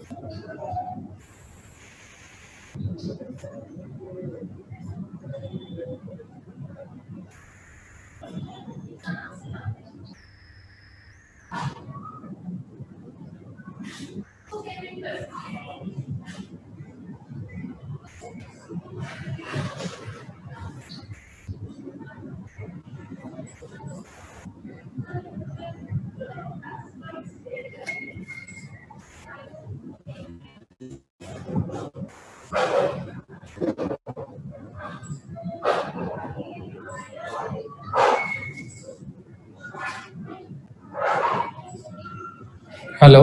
Hello.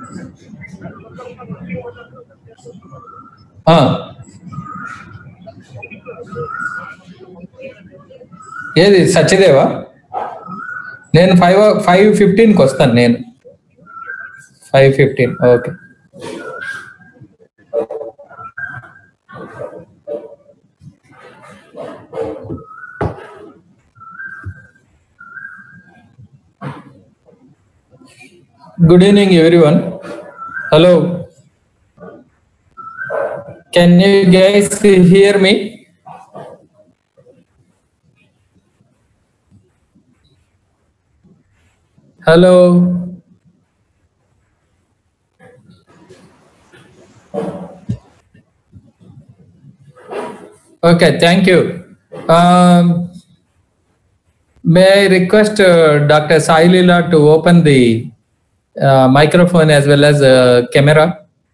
ఏది సత్యదేవా? నేను 5:15కి వస్తాను. నేను 5:15. Okay. Good evening, everyone. Hello. Can you guys hear me? Hello. Okay, thank you. May I request Dr. Sai Leela to open the microphone as well as camera?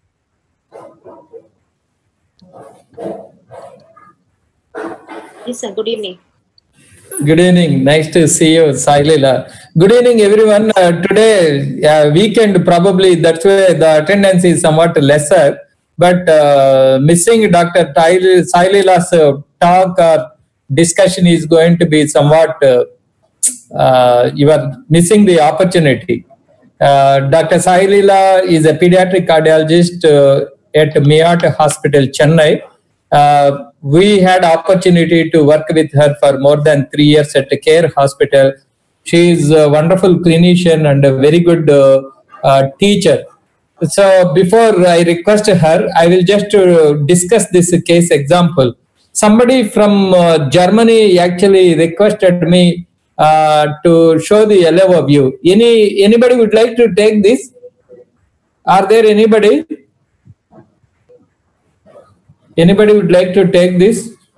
Yes, sir. Good evening. Good evening. Nice to see you, Sai Leela. Good evening, everyone. Today, weekend probably, that's why the attendance is somewhat lesser. But missing Dr. Sai Leela's talk or discussion is going to be somewhat, you are missing the opportunity. Dr. Sai Leela is a pediatric cardiologist at Miyat Hospital, Chennai. We had opportunity to work with her for more than 3 years at a care hospital. She is a wonderful clinician and a very good teacher. So before I request her, I will just discuss this case example. Somebody from Germany actually requested me to show the LO view. Anybody would like to take this? Are there anybody? Anybody would like to take this?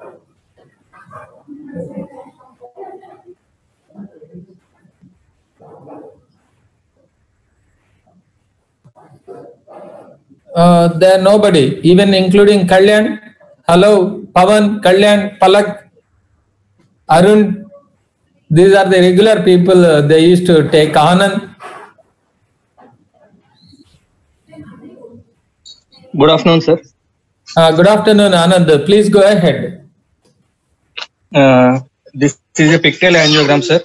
There are nobody, even including Kalyan. Hello, Pavan, Kalyan, Palak, Arun. These are the regular people. They used to take Anand. Good afternoon, sir. Good afternoon, Anand. Please go ahead. This is a pictorial angiogram, sir.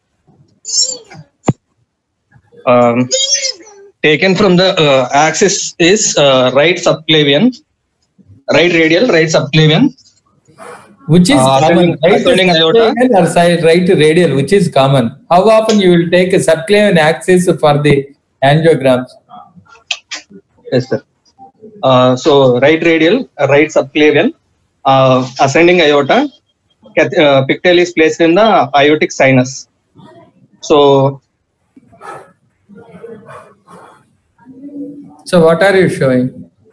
Taken from the axis is right subclavian, right radial, right subclavian. Which is common, right aorta or right radial, which is common. How often you will take a subclavian axis for the angiograms? Yes, sir. So right radial, right subclavian, ascending aorta, pigtail is placed in the aortic sinus. So what are you showing?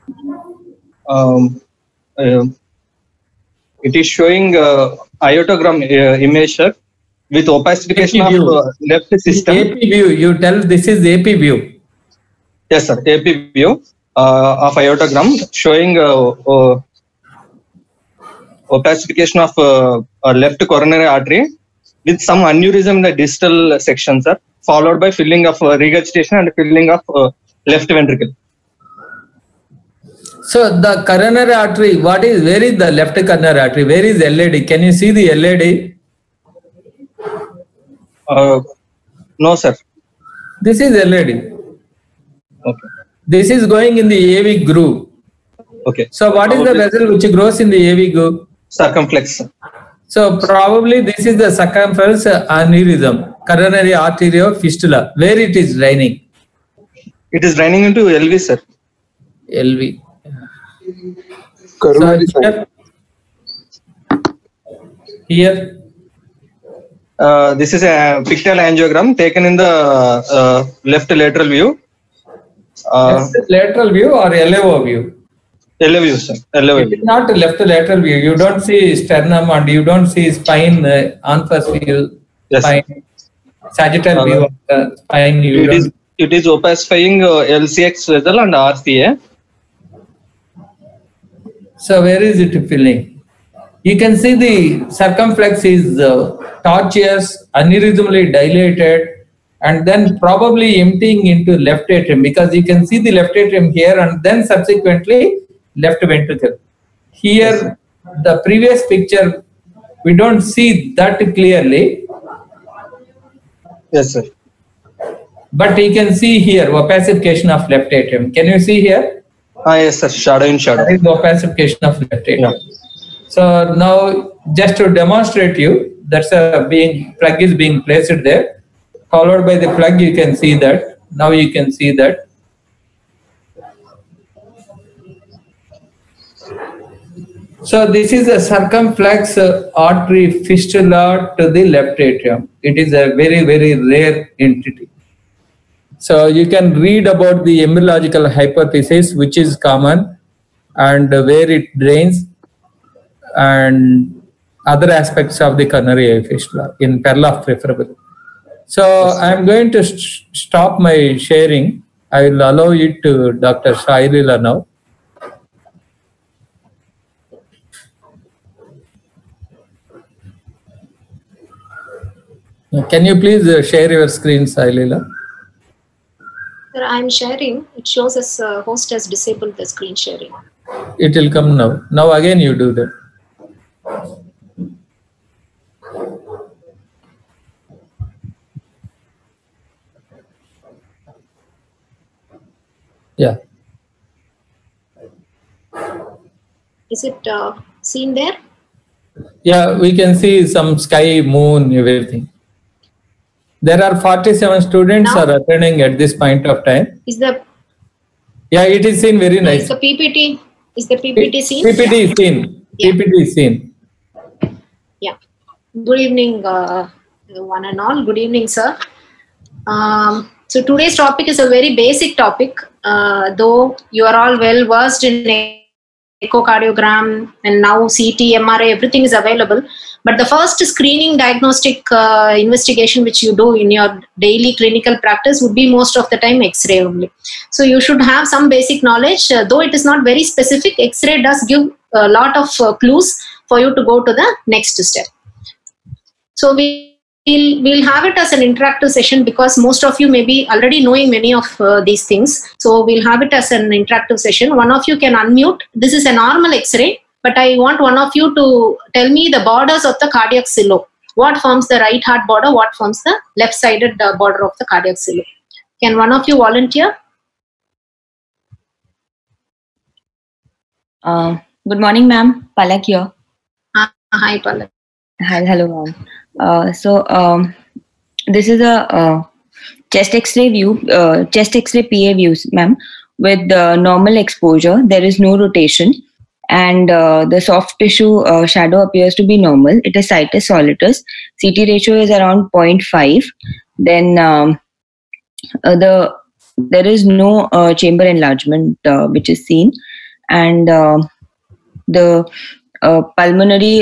It is showing aortogram image, sir, with opacification of left system. AP view. You tell this is AP view. Yes, sir. AP view of aortogram showing opacification of left coronary artery with some aneurysm in the distal section, sir, followed by filling of regurgitation and filling of left ventricle. So the coronary artery, where is the left coronary artery? Where is LAD? Can you see the LAD? No, sir. This is LAD. Okay. This is going in the AV groove. Okay. So what is the vessel which grows in the AV groove? Circumflex. So probably this is the circumference aneurysm, coronary arterial fistula, where it is draining. It is draining into LV, sir. LV. Coronary So here. This is a pictorial angiogram taken in the left lateral view. Lateral view or LAO view? LA view, sir. LA It view. is not left lateral view. You don't see sternum and you don't see spine on first view. Yes. Spine, sagittal view of the spine. It is opacifying LCX vessel and RCA. So where is it filling? You can see the circumflex is tortuous, aneurysmally dilated, and then probably emptying into left atrium, because you can see the left atrium here and then subsequently left ventricle. Here, the previous picture, we don't see that clearly. Yes, sir. But you can see here opacification of left atrium. Can you see here? Yes, sir. Shadow in shadow. That is the opacification of left atrium. Yeah. So now, just to demonstrate you, that's a plug is being placed there. Followed by the plug, you can see that. Now you can see that. So this is a circumflex artery fistula to the left atrium. It is a very, very rare entity. So you can read about the embryological hypothesis, which is common, and where it drains, and other aspects of the coronary fistula in Perloff preferably. So I'm going to stop my sharing. I will allow it to Dr. Shailila now. Can you please share your screen, Shailila? Sir, I'm sharing. It shows as host has disabled the screen sharing. It will come now. Now again you do that. Yeah. Is it seen there? Yeah, we can see some sky, moon, everything. There are 47 students Now? are attending at this point of time. Is the Yeah, it is seen very nice. is the PPT seen? PPT is seen. Yeah. PPT is seen. Yeah. Good evening, one and all. Good evening, sir. So today's topic is a very basic topic, though you are all well versed in echocardiogram and now CT, MRI, everything is available. But the first screening diagnostic investigation which you do in your daily clinical practice would be most of the time X-ray only. So you should have some basic knowledge, though it is not very specific. X-ray does give a lot of clues for you to go to the next step. So we'll have it as an interactive session because most of you may be already knowing many of these things. So we'll have it as an interactive session. One of you can unmute. This is a normal X-ray, but I want one of you to tell me the borders of the cardiac silo. What forms the right heart border? What forms the left-sided border of the cardiac silo? Can one of you volunteer? Good morning, ma'am. Palak here. Hi, Palak. Hi, hello, ma'am. This is a chest X-ray view, chest X-ray PA views, ma'am, with normal exposure. There is no rotation, and the soft tissue shadow appears to be normal. It is situs solitus. CT ratio is around 0.5. Then there is no chamber enlargement which is seen, and the pulmonary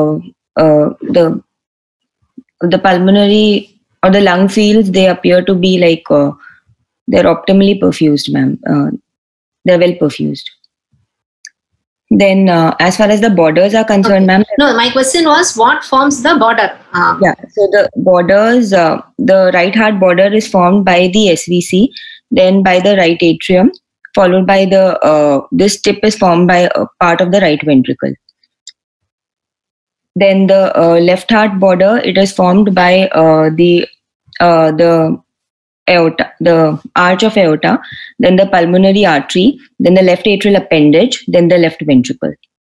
the pulmonary or the lung fields, they appear to be like they're optimally perfused, ma'am. They're well perfused. Then as far as the borders are concerned, ma'am. No, my question was what forms the border? Yeah, so the borders, the right heart border is formed by the SVC, then by the right atrium, followed by the, this tip is formed by a part of the right ventricle. Then the left heart border, it is formed by the aorta, the arch of aorta, then the pulmonary artery, then the left atrial appendage, then the left ventricle.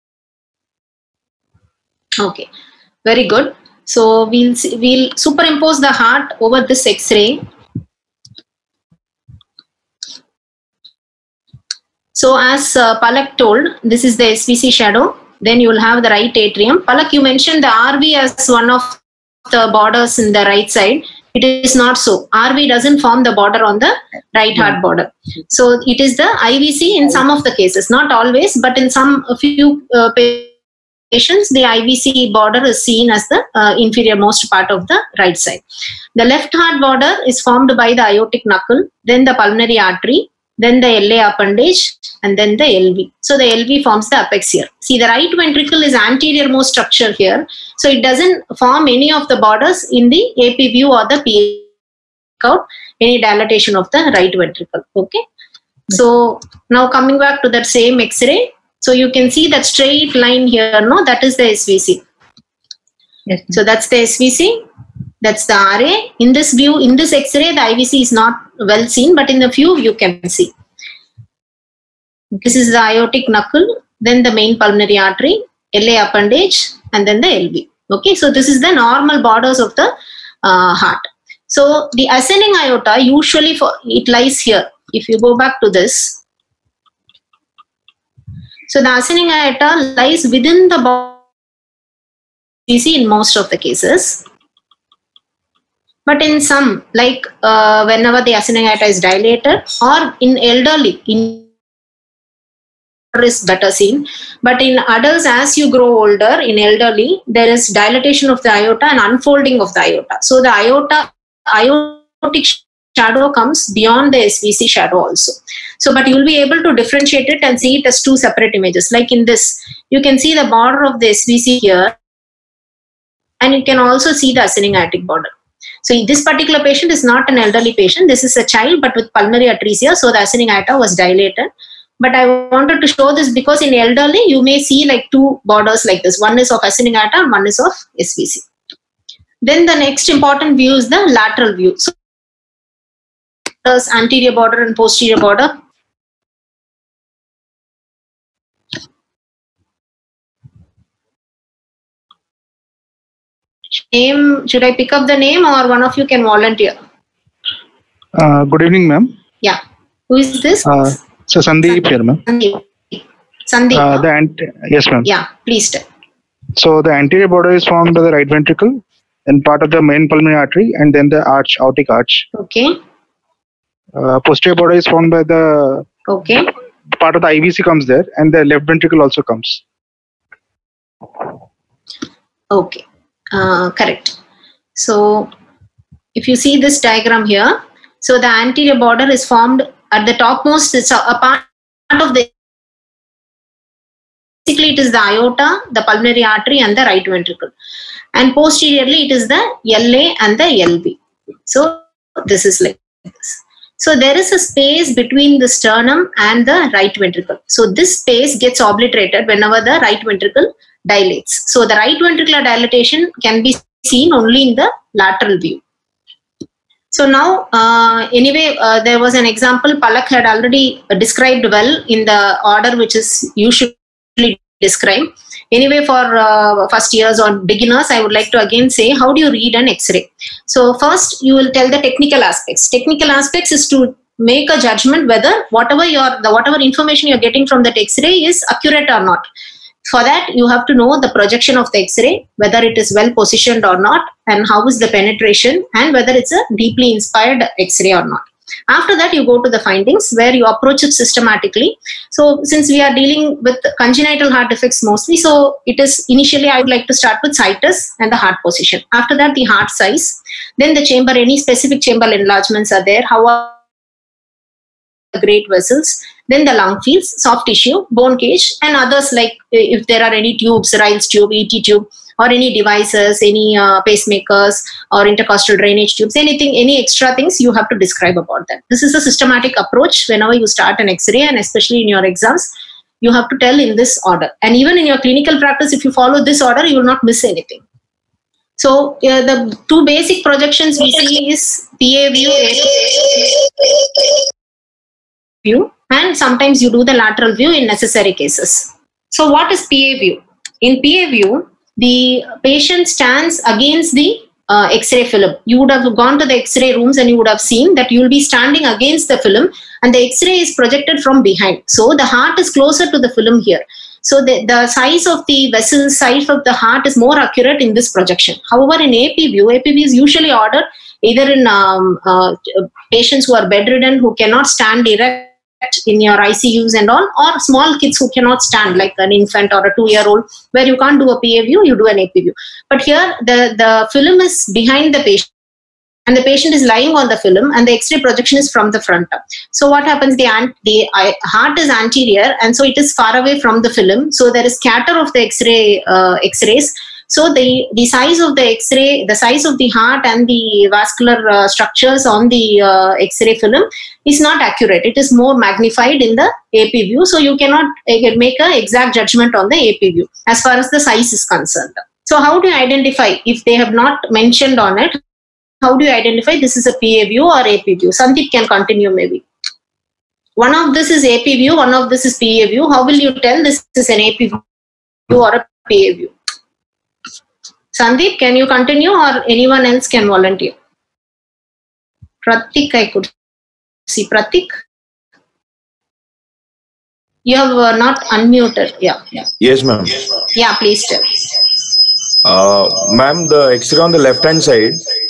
Okay, very good. So we'll superimpose the heart over this X-ray. So as Palak told, this is the SVC shadow. Then you will have the right atrium. Palak, you mentioned the RV as one of the borders in the right side. It is not so. RV doesn't form the border on the right heart border. So it is the IVC in some of the cases, not always, but in a few patients, the IVC border is seen as the inferior most part of the right side. The left heart border is formed by the aortic knuckle, then the pulmonary artery, then the LA appendage, and then the LV. So the LV forms the apex here. See, the right ventricle is anterior most structure here. So it doesn't form any of the borders in the AP view or the PA out, any dilatation of the right ventricle. Okay. So now coming back to that same X-ray. So you can see that straight line here, no? That is the SVC. Yes. So that's the SVC. That's the RA. In this view, in this X-ray, the IVC is not well seen, but in the view you can see. This is the aortic knuckle, then the main pulmonary artery, LA appendage, and then the LV. Okay, so this is the normal borders of the heart. So the ascending aorta usually it lies here. If you go back to this, so the ascending aorta lies within the SVC in most of the cases. But in some, like whenever the ascending aorta is dilated, or in elderly, is better seen. But in adults, as you grow older, in elderly, there is dilatation of the aorta and unfolding of the aorta. So the aortic shadow comes beyond the SVC shadow also. So, but you will be able to differentiate it and see it as two separate images. Like in this, you can see the border of the SVC here, and you can also see the ascending aortic border. So this particular patient is not an elderly patient. This is a child, but with pulmonary atresia. So the ascending aorta was dilated. But I wanted to show this because in elderly, you may see like two borders like this. One is of ascending aorta and one is of SVC. Then the next important view is the lateral view. So there's anterior border and posterior border. Name, should I pick up the name or one of you can volunteer? Good evening, ma'am. Yeah. Who is this? So Sandeep here, ma'am. Sandeep. Yes, ma'am. Yeah, please tell. So the anterior border is formed by the right ventricle and part of the main pulmonary artery, and then the aortic arch. Okay. Posterior border is formed by the part of the IVC comes there, and the left ventricle also comes. Okay. Correct. So if you see this diagram here, so the anterior border is formed at the topmost. It's a part of the, basically it is the aorta, the pulmonary artery, and the right ventricle, and posteriorly it is the LA and the LV. So this is like this. So there is a space between the sternum and the right ventricle. So this space gets obliterated whenever the right ventricle dilates. So the right ventricular dilatation can be seen only in the lateral view. So now, anyway, there was an example Palak had already described well in the order which is usually described. Anyway, for first years or beginners, I would like to again say, how do you read an X-ray? So first, you will tell the technical aspects. Technical aspects is to make a judgment whether whatever information you're getting from that X-ray is accurate or not. For that, you have to know the projection of the X-ray, whether it is well positioned or not, and how is the penetration, and whether it's a deeply inspired X-ray or not. After that, you go to the findings where you approach it systematically. So since we are dealing with congenital heart defects mostly, so it is initially I would like to start with situs and the heart position. After that, the heart size, then the chamber, any specific chamber enlargements are there, how are the great vessels, then the lung fields, soft tissue, bone cage, and others like if there are any tubes, Riles tube, ET tube, or any devices, any pacemakers or intercostal drainage tubes, anything, any extra things you have to describe about that. This is a systematic approach whenever you start an X-ray, and especially in your exams, you have to tell in this order. And even in your clinical practice, if you follow this order, you will not miss anything. So the two basic projections we see is PA view, and sometimes you do the lateral view in necessary cases. So what is PA view? In PA view, the patient stands against the X-ray film. You would have gone to the X-ray rooms and you would have seen that you will be standing against the film and the X-ray is projected from behind. So the heart is closer to the film here. So the size of the vessel, size of the heart is more accurate in this projection. However, in AP view is usually ordered either in patients who are bedridden, who cannot stand erect in your ICUs and all, or small kids who cannot stand, like an infant or a 2-year-old, where you can't do a PA view, you do an AP view. But here the film is behind the patient and the patient is lying on the film and the X-ray projection is from the front. So what happens, the heart is anterior and so it is far away from the film. So there is scatter of the X-rays. So the size of the X-ray, the size of the heart and the vascular structures on the X-ray film is not accurate. It is more magnified in the AP view. So you cannot make an exact judgment on the AP view as far as the size is concerned. So how do you identify if they have not mentioned on it? How do you identify this is a PA view or AP view? Sandeep can continue maybe. One of this is AP view, one of this is PA view. How will you tell this is an AP view or a PA view? Sandeep, can you continue or anyone else can volunteer? Pratik, I could see. Pratik? You have not unmuted. Yeah. Yes, ma'am. Yeah, please tell. Ma'am, the X-ray on the left-hand side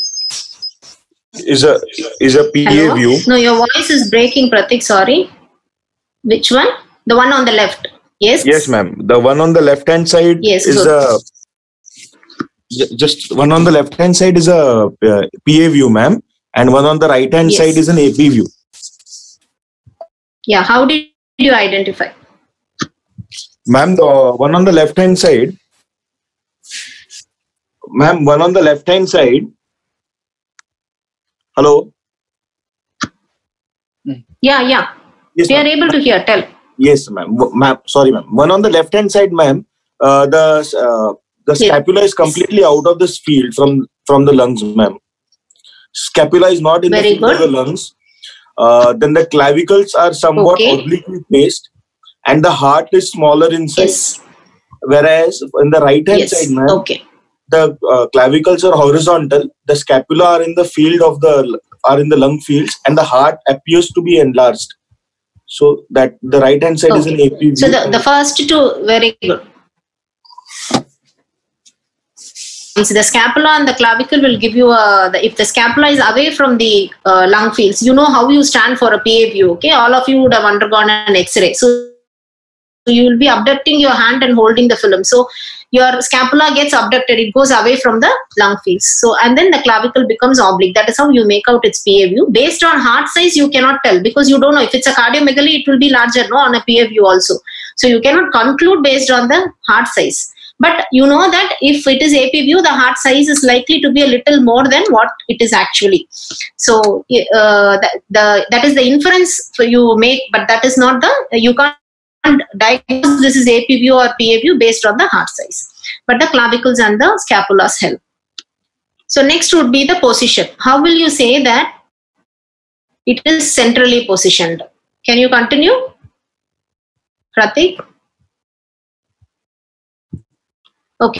is a PA Hello? view. No, your voice is breaking, Pratik. Sorry. Which one? The one on the left. Yes. Yes, ma'am. The one on the left-hand side is good. Just one on the left-hand side is a PA view, ma'am, and one on the right-hand side is an AP view. Yeah. How did you identify? Ma'am, the one on the left-hand side. Ma'am, one on the left-hand side. Hello? Yeah. Yes, We are able to hear. Tell. Yes, ma'am. Sorry, ma'am. One on the left-hand side, ma'am. The scapula is completely out of this field from the lungs, ma'am. Scapula is not in the field of the lungs. Then the clavicles are somewhat obliquely placed, and the heart is smaller in size. Yes. Whereas in the right-hand side, ma'am, the clavicles are horizontal. The scapula are in the field of the lung fields, and the heart appears to be enlarged. So that the right-hand side is an AP view. So the first two, very good. So the scapula and the clavicle will give you if the scapula is away from the lung fields, you know how you stand for a PA view. Okay, all of you would have undergone an X-ray. So you will be abducting your hand and holding the film. So your scapula gets abducted; it goes away from the lung fields. So and then the clavicle becomes oblique. That is how you make out its PA view. Based on heart size, you cannot tell because you don't know if it's a cardiomegaly. It will be larger, no, on a PA view also. So you cannot conclude based on the heart size. But you know that if it is AP view, the heart size is likely to be a little more than what it is actually. So that is the inference for you make, but that is not you can't diagnose this is AP view or PA view based on the heart size. But the clavicles and the scapulas help. So next would be the position. How will you say that it is centrally positioned? Can you continue, Pratik? Okay.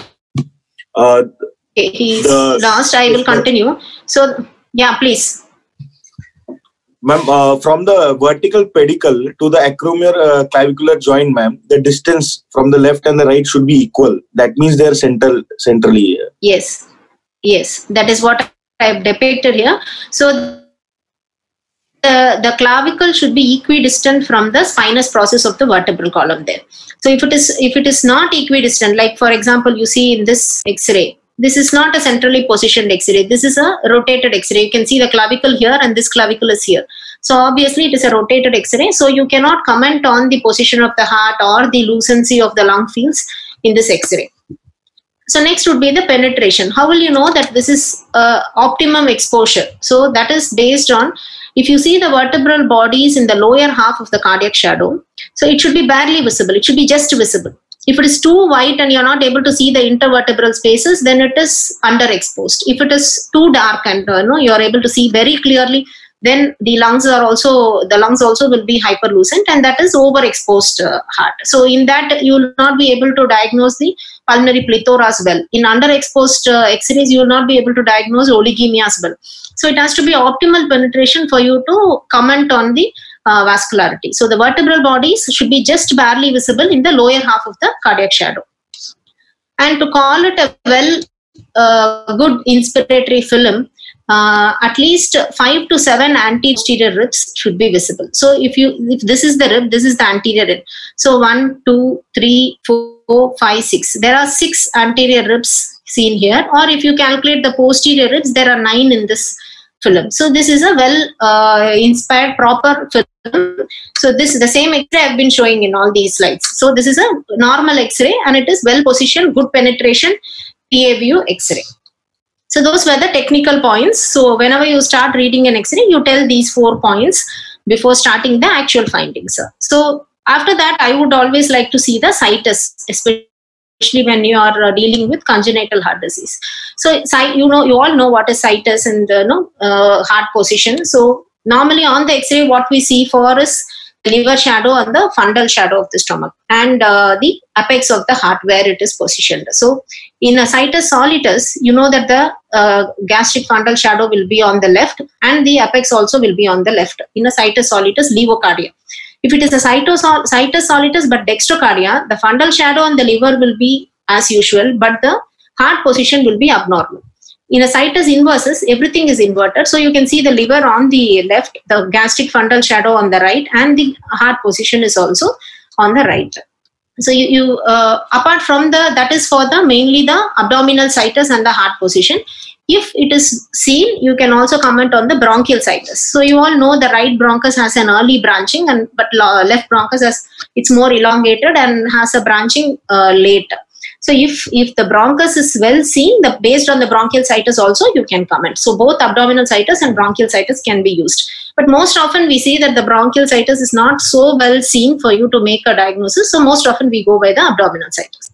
He's lost. I will continue. So, yeah, please. Ma'am, from the vertical pedicle to the acromion clavicular joint, ma'am, the distance from the left and the right should be equal. That means they are centrally. Yes. That is what I have depicted here. So, the clavicle should be equidistant from the spinous process of the vertebral column there. So if it is not equidistant, like for example, you see in this X-ray, this is not a centrally positioned X-ray. This is a rotated X-ray. You can see the clavicle here and this clavicle is here. So obviously it is a rotated X-ray. So you cannot comment on the position of the heart or the lucency of the lung fields in this X-ray. So next would be the penetration. How will you know that this is optimum exposure? So that is based on, if you see the vertebral bodies in the lower half of the cardiac shadow, so it should be barely visible. It should be just visible. If it is too white and you're not able to see the intervertebral spaces, then it is underexposed. If it is too dark and you're able to see very clearly then the lungs also will be hyperlucent, and that is overexposed heart. So in that, you will not be able to diagnose the pulmonary plethora as well. In underexposed X-rays, you will not be able to diagnose oligemia as well. So it has to be optimal penetration for you to comment on the vascularity. So the vertebral bodies should be just barely visible in the lower half of the cardiac shadow. And to call it a good inspiratory film, at least 5 to 7 anterior ribs should be visible. So if this is the rib, this is the anterior rib. So 1, 2, 3, 4, 5, 6. There are 6 anterior ribs seen here. Or if you calculate the posterior ribs, there are 9 in this film. So this is a well inspired proper film. So this is the same X-ray I've been showing in all these slides. So this is a normal X-ray, and it is well positioned, good penetration, PA view X-ray. So those were the technical points. So whenever you start reading an X-ray, you tell these 4 points before starting the actual findings. So after that, I would always like to see the situs, especially when you are dealing with congenital heart disease. So you all know what is situs and heart position. So normally on the X-ray, what we see for is liver shadow and the fundal shadow of the stomach, and the apex of the heart where it is positioned. So in a situs solitus, you know that the gastric fundal shadow will be on the left and the apex also will be on the left. In a situs solitus, levocardia. If it is a situs solitus but dextrocardia, the fundal shadow on the liver will be as usual, but the heart position will be abnormal. In a situs inversus, everything is inverted. So you can see the liver on the left, the gastric fundal shadow on the right, and the heart position is also on the right. So you apart from that is for the mainly the abdominal situs and the heart position. If it is seen, you can also comment on the bronchial situs. So you all know the right bronchus has an early branching, but left bronchus it's more elongated and has a branching late. So if the bronchus is well seen, based on the bronchial situs also you can comment. So both abdominal situs and bronchial situs can be used. But most often we see that the bronchial situs is not so well seen for you to make a diagnosis. So most often we go by the abdominal situs.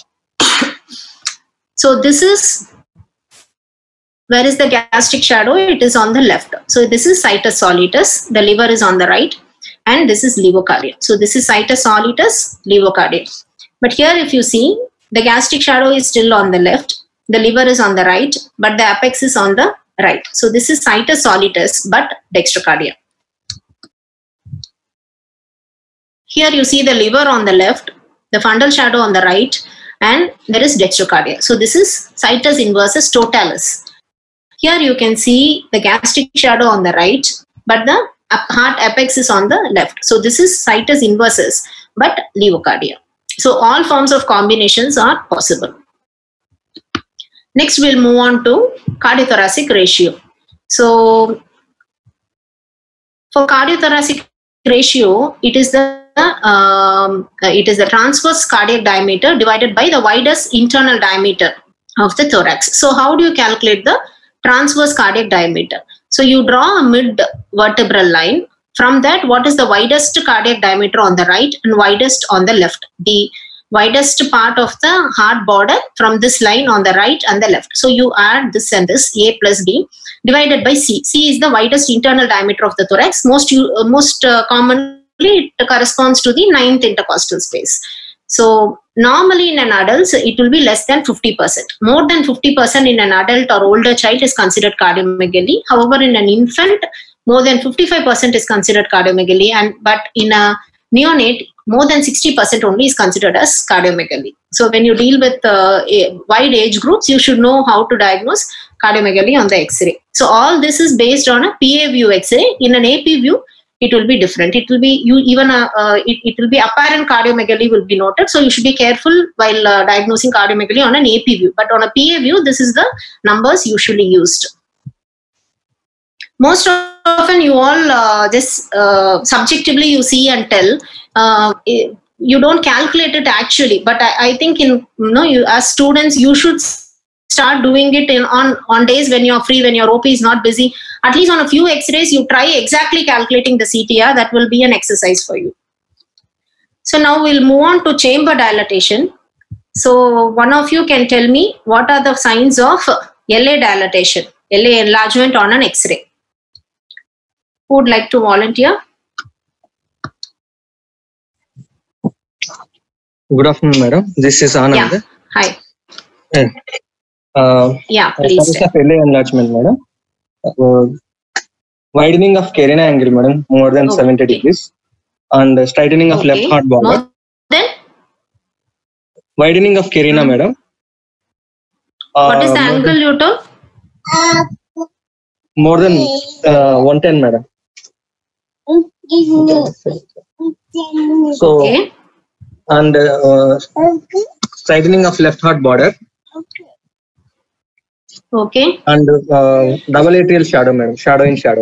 So this is, where is the gastric shadow? It is on the left. So this is situs solitus. The liver is on the right. And this is levocardia. So this is situs solitus, levocardia. But here if you see, the gastric shadow is still on the left, the liver is on the right, but the apex is on the right. So this is situs solitus, but dextrocardia. Here you see the liver on the left, the fundal shadow on the right, and there is dextrocardia. So this is situs inversus totalis. Here you can see the gastric shadow on the right, but the heart apex is on the left. So this is situs inversus, but levocardia. So all forms of combinations are possible. Next, we'll move on to cardiothoracic ratio. So for cardiothoracic ratio, it is the transverse cardiac diameter divided by the widest internal diameter of the thorax. So how do you calculate the transverse cardiac diameter? So you draw a mid-vertebral line. From that, what is the widest cardiac diameter on the right and widest on the left? The widest part of the heart border from this line on the right and the left. So you add this and this, A plus B, divided by C. C is the widest internal diameter of the thorax. Most commonly, it corresponds to the 9th intercostal space. So normally in an adult, it will be less than 50%. More than 50% in an adult or older child is considered cardiomegaly. However, in an infant, more than 55% is considered cardiomegaly, but in a neonate, more than 60% only is considered as cardiomegaly. So when you deal with wide age groups, you should know how to diagnose cardiomegaly on the X-ray. So all this is based on a PA view X-ray. In an AP view, it will be different. It will be it will be apparent cardiomegaly will be noted. So you should be careful while diagnosing cardiomegaly on an AP view. But on a PA view, this is the numbers usually used. Most often you all just subjectively you see and tell. You don't calculate it actually, but I think you as students you should start doing it on days when you're free, when your OP is not busy. At least on a few X-rays, you try exactly calculating the CTR. That will be an exercise for you. So now we'll move on to chamber dilatation. So one of you can tell me what are the signs of LA dilatation, LA enlargement on an X-ray. Who would like to volunteer? Good afternoon, madam. This is Anand. Yeah. Hi. Yeah, please. Of LA enlargement, madam. Widening of carina angle, madam, more than 70 degrees, and straightening of left heart border. More than? Widening of carina, madam. What is the angle you told? More than 110, madam. So, and straightening of left heart border. Okay. And double atrial shadow, madam. Shadow in shadow.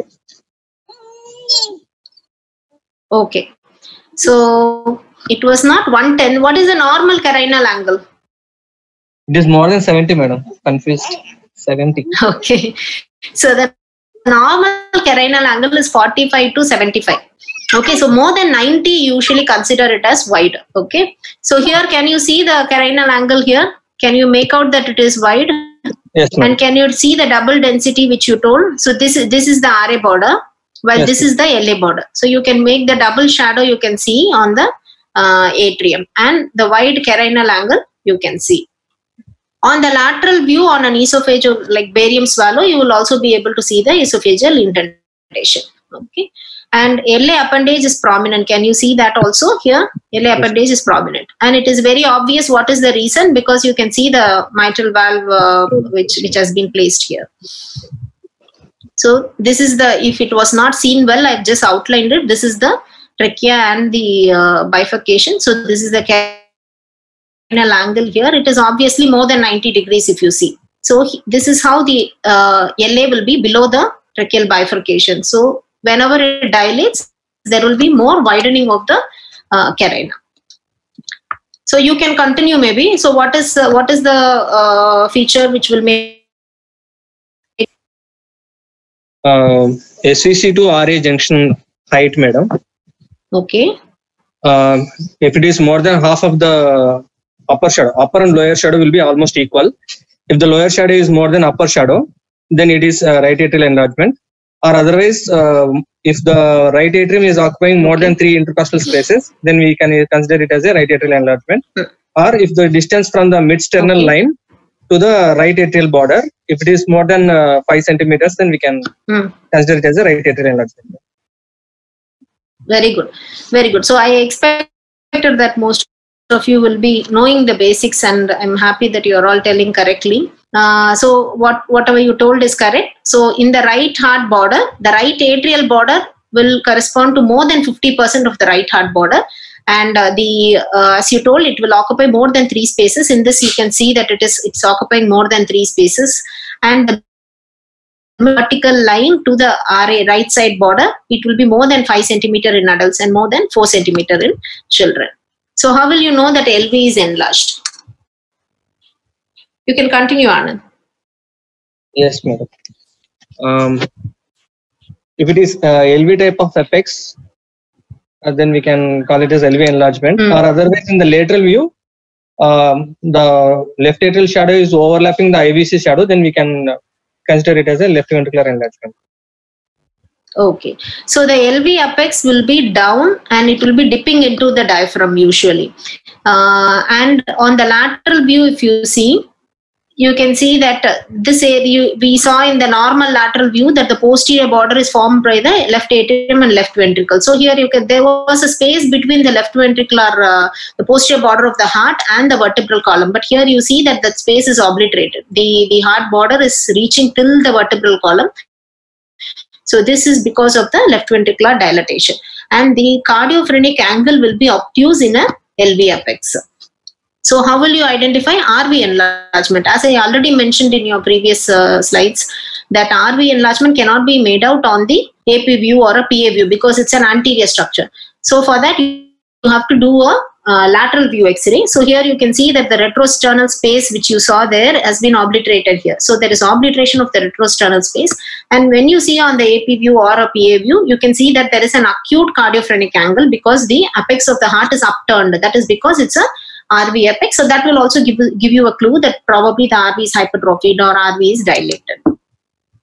Okay. So it was not 110. What is the normal carinal angle? It is more than 70, madam. Confused. 70. Okay. So the normal carinal angle is 45 to 75. Okay. So more than 90, usually consider it as wide. Okay. So here, can you see the carinal angle here? Can you make out that it is wide? Yes, ma'am. And can you see the double density which you told? So this is the RA border, while yes, this is the LA border. So you can make the double shadow you can see on the atrium, and the wide carinal angle you can see. On the lateral view on an esophageal, like barium swallow, you will also be able to see the esophageal indentation. Okay. And LA appendage is prominent. Can you see that also here? LA appendage is prominent. And it is very obvious what is the reason, because you can see the mitral valve which has been placed here. So this is the, if it was not seen well, I've just outlined it. This is the trachea and the bifurcation. So this is the carinal angle here. It is obviously more than 90 degrees if you see. So this is how the LA will be below the tracheal bifurcation. So whenever it dilates, there will be more widening of the carina. So you can continue maybe. So what is the feature which will make SVC to RA junction height, madam? Okay. If it is more than half of the upper shadow, upper and lower shadow will be almost equal. If the lower shadow is more than upper shadow, then it is right atrial enlargement. Or otherwise, if the right atrium is occupying more than 3 intercostal spaces, then we can consider it as a right atrial enlargement. Or if the distance from the mid-sternal line to the right atrial border, if it is more than 5 centimeters, then we can consider it as a right atrial enlargement. Very good. Very good. So I expected that most of you will be knowing the basics, and I'm happy that you are all telling correctly. So whatever you told is correct. So in the right heart border, the right atrial border will correspond to more than 50% of the right heart border. And as you told, it will occupy more than 3 spaces. In this, you can see that it's occupying more than 3 spaces. And the vertical line to the RA right side border, it will be more than 5 centimeter in adults and more than 4 centimeter in children. So how will you know that LV is enlarged? You can continue, Anand. Yes, madam. If it is LV type of apex, then we can call it as LV enlargement. Or otherwise, in the lateral view, the left atrial shadow is overlapping the IVC shadow, then we can consider it as a left ventricular enlargement. Okay. So the LV apex will be down and it will be dipping into the diaphragm usually. And on the lateral view, if you see, you can see that this area, we saw in the normal lateral view that the posterior border is formed by the left atrium and left ventricle. So here there was a space between the left ventricular, the posterior border of the heart and the vertebral column. But here you see that that space is obliterated. The heart border is reaching till the vertebral column. So this is because of the left ventricular dilatation. And the cardiophrenic angle will be obtuse in a LV apex. So how will you identify RV enlargement? As I already mentioned in your previous slides, that RV enlargement cannot be made out on the AP view or a PA view because it's an anterior structure. So for that, you have to do a lateral view X-ray. So here you can see that the retrosternal space which you saw there has been obliterated here. So there is obliteration of the retrosternal space. And when you see on the AP view or a PA view, you can see that there is an acute cardiophrenic angle because the apex of the heart is upturned. That is because it's a RV apex. So that will also give you a clue that probably the RV is hypertrophied or RV is dilated.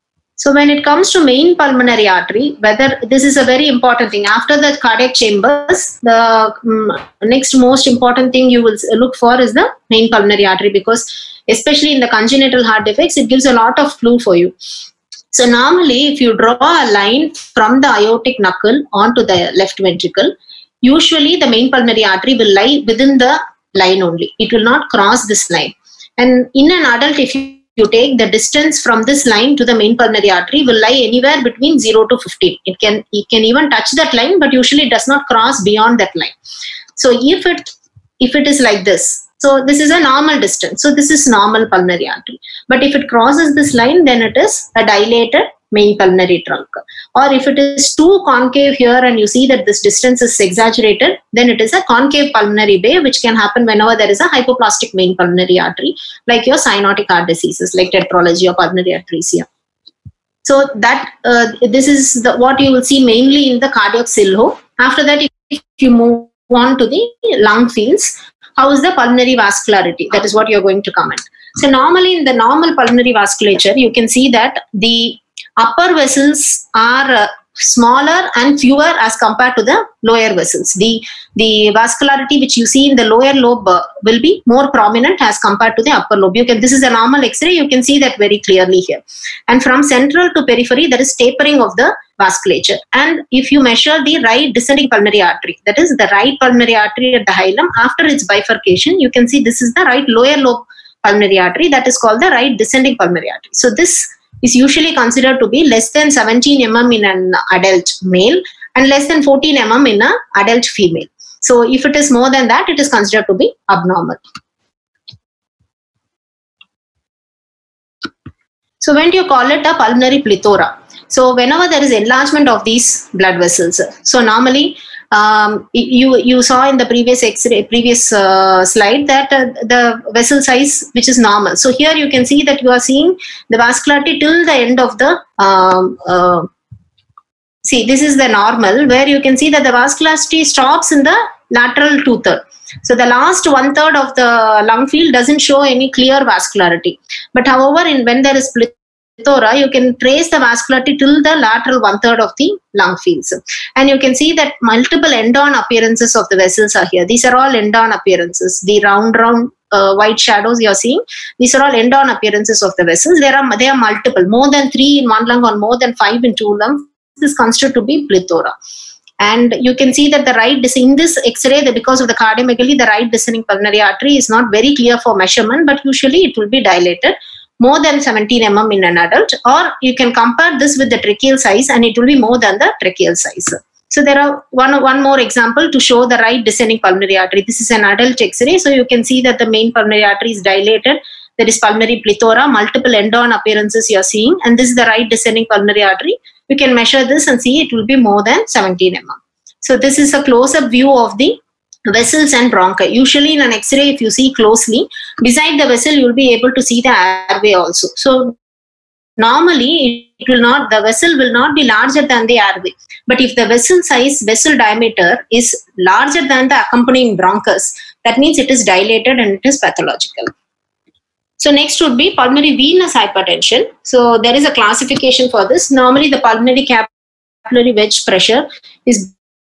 So when it comes to main pulmonary artery, whether this is a very important thing. After the cardiac chambers, the next most important thing you will look for is the main pulmonary artery, because especially in the congenital heart defects, it gives a lot of clue for you. So normally, if you draw a line from the aortic knuckle onto the left ventricle, usually the main pulmonary artery will lie within the line only. It will not cross this line. And in an adult, if you take the distance from this line to the main pulmonary artery, will lie anywhere between 0 to 15. It can even touch that line, but usually it does not cross beyond that line. So if it is like this, so this is a normal distance. So this is normal pulmonary artery. But if it crosses this line, then it is a dilated main pulmonary trunk. Or if it is too concave here and you see that this distance is exaggerated, then it is a concave pulmonary bay, which can happen whenever there is a hypoplastic main pulmonary artery, like your cyanotic heart diseases like tetralogy or pulmonary atresia. So that this is what you will see mainly in the cardiac silhouette. After that, if you move on to the lung fields, how is the pulmonary vascularity? That is what you're going to comment. So normally in the normal pulmonary vasculature, you can see that the upper vessels are smaller and fewer as compared to the lower vessels. The vascularity which you see in the lower lobe will be more prominent as compared to the upper lobe. This is a normal X-ray. You can see that very clearly here. And from central to periphery, there is tapering of the vasculature. And if you measure the right descending pulmonary artery, that is the right pulmonary artery at the hilum, after its bifurcation, you can see this is the right lower lobe pulmonary artery, that is called the right descending pulmonary artery. So this is usually considered to be less than 17 mm in an adult male and less than 14 mm in an adult female. So if it is more than that, it is considered to be abnormal. So when do you call it a pulmonary plethora? So whenever there is enlargement of these blood vessels, so normally you saw in the previous slide that the vessel size which is normal. So here you can see that you are seeing the vascularity till the end of the see, this is the normal, where you can see that the vascularity stops in the lateral 2/3. So the last 1/3 of the lung field doesn't show any clear vascularity. But however, when there is plethora, you can trace the vascularity till the lateral 1/3 of the lung fields. And you can see that multiple end-on appearances of the vessels are here. These are all end-on appearances. The round white shadows you are seeing, these are all end-on appearances of the vessels. They are multiple, more than 3 in one lung or more than 5 in 2 lungs. This is considered to be plethora. And you can see that in this X-ray, because of the cardiomegaly, the right descending pulmonary artery is not very clear for measurement, but usually it will be dilated more than 17 mm in an adult, or you can compare this with the tracheal size and it will be more than the tracheal size. So there are one more example to show the right descending pulmonary artery. This is an adult X-ray, so you can see that the main pulmonary artery is dilated. There is pulmonary plethora, multiple end-on appearances you are seeing, and this is the right descending pulmonary artery. You can measure this and see it will be more than 17 mm. So this is a close-up view of the vessels and bronchi. Usually in an X-ray, if you see closely, beside the vessel, you will be able to see the airway also. So normally, the vessel will not be larger than the airway. But if the vessel size, vessel diameter is larger than the accompanying bronchus, that means it is dilated and it is pathological. So next would be pulmonary venous hypertension. So there is a classification for this. Normally the pulmonary capillary wedge pressure is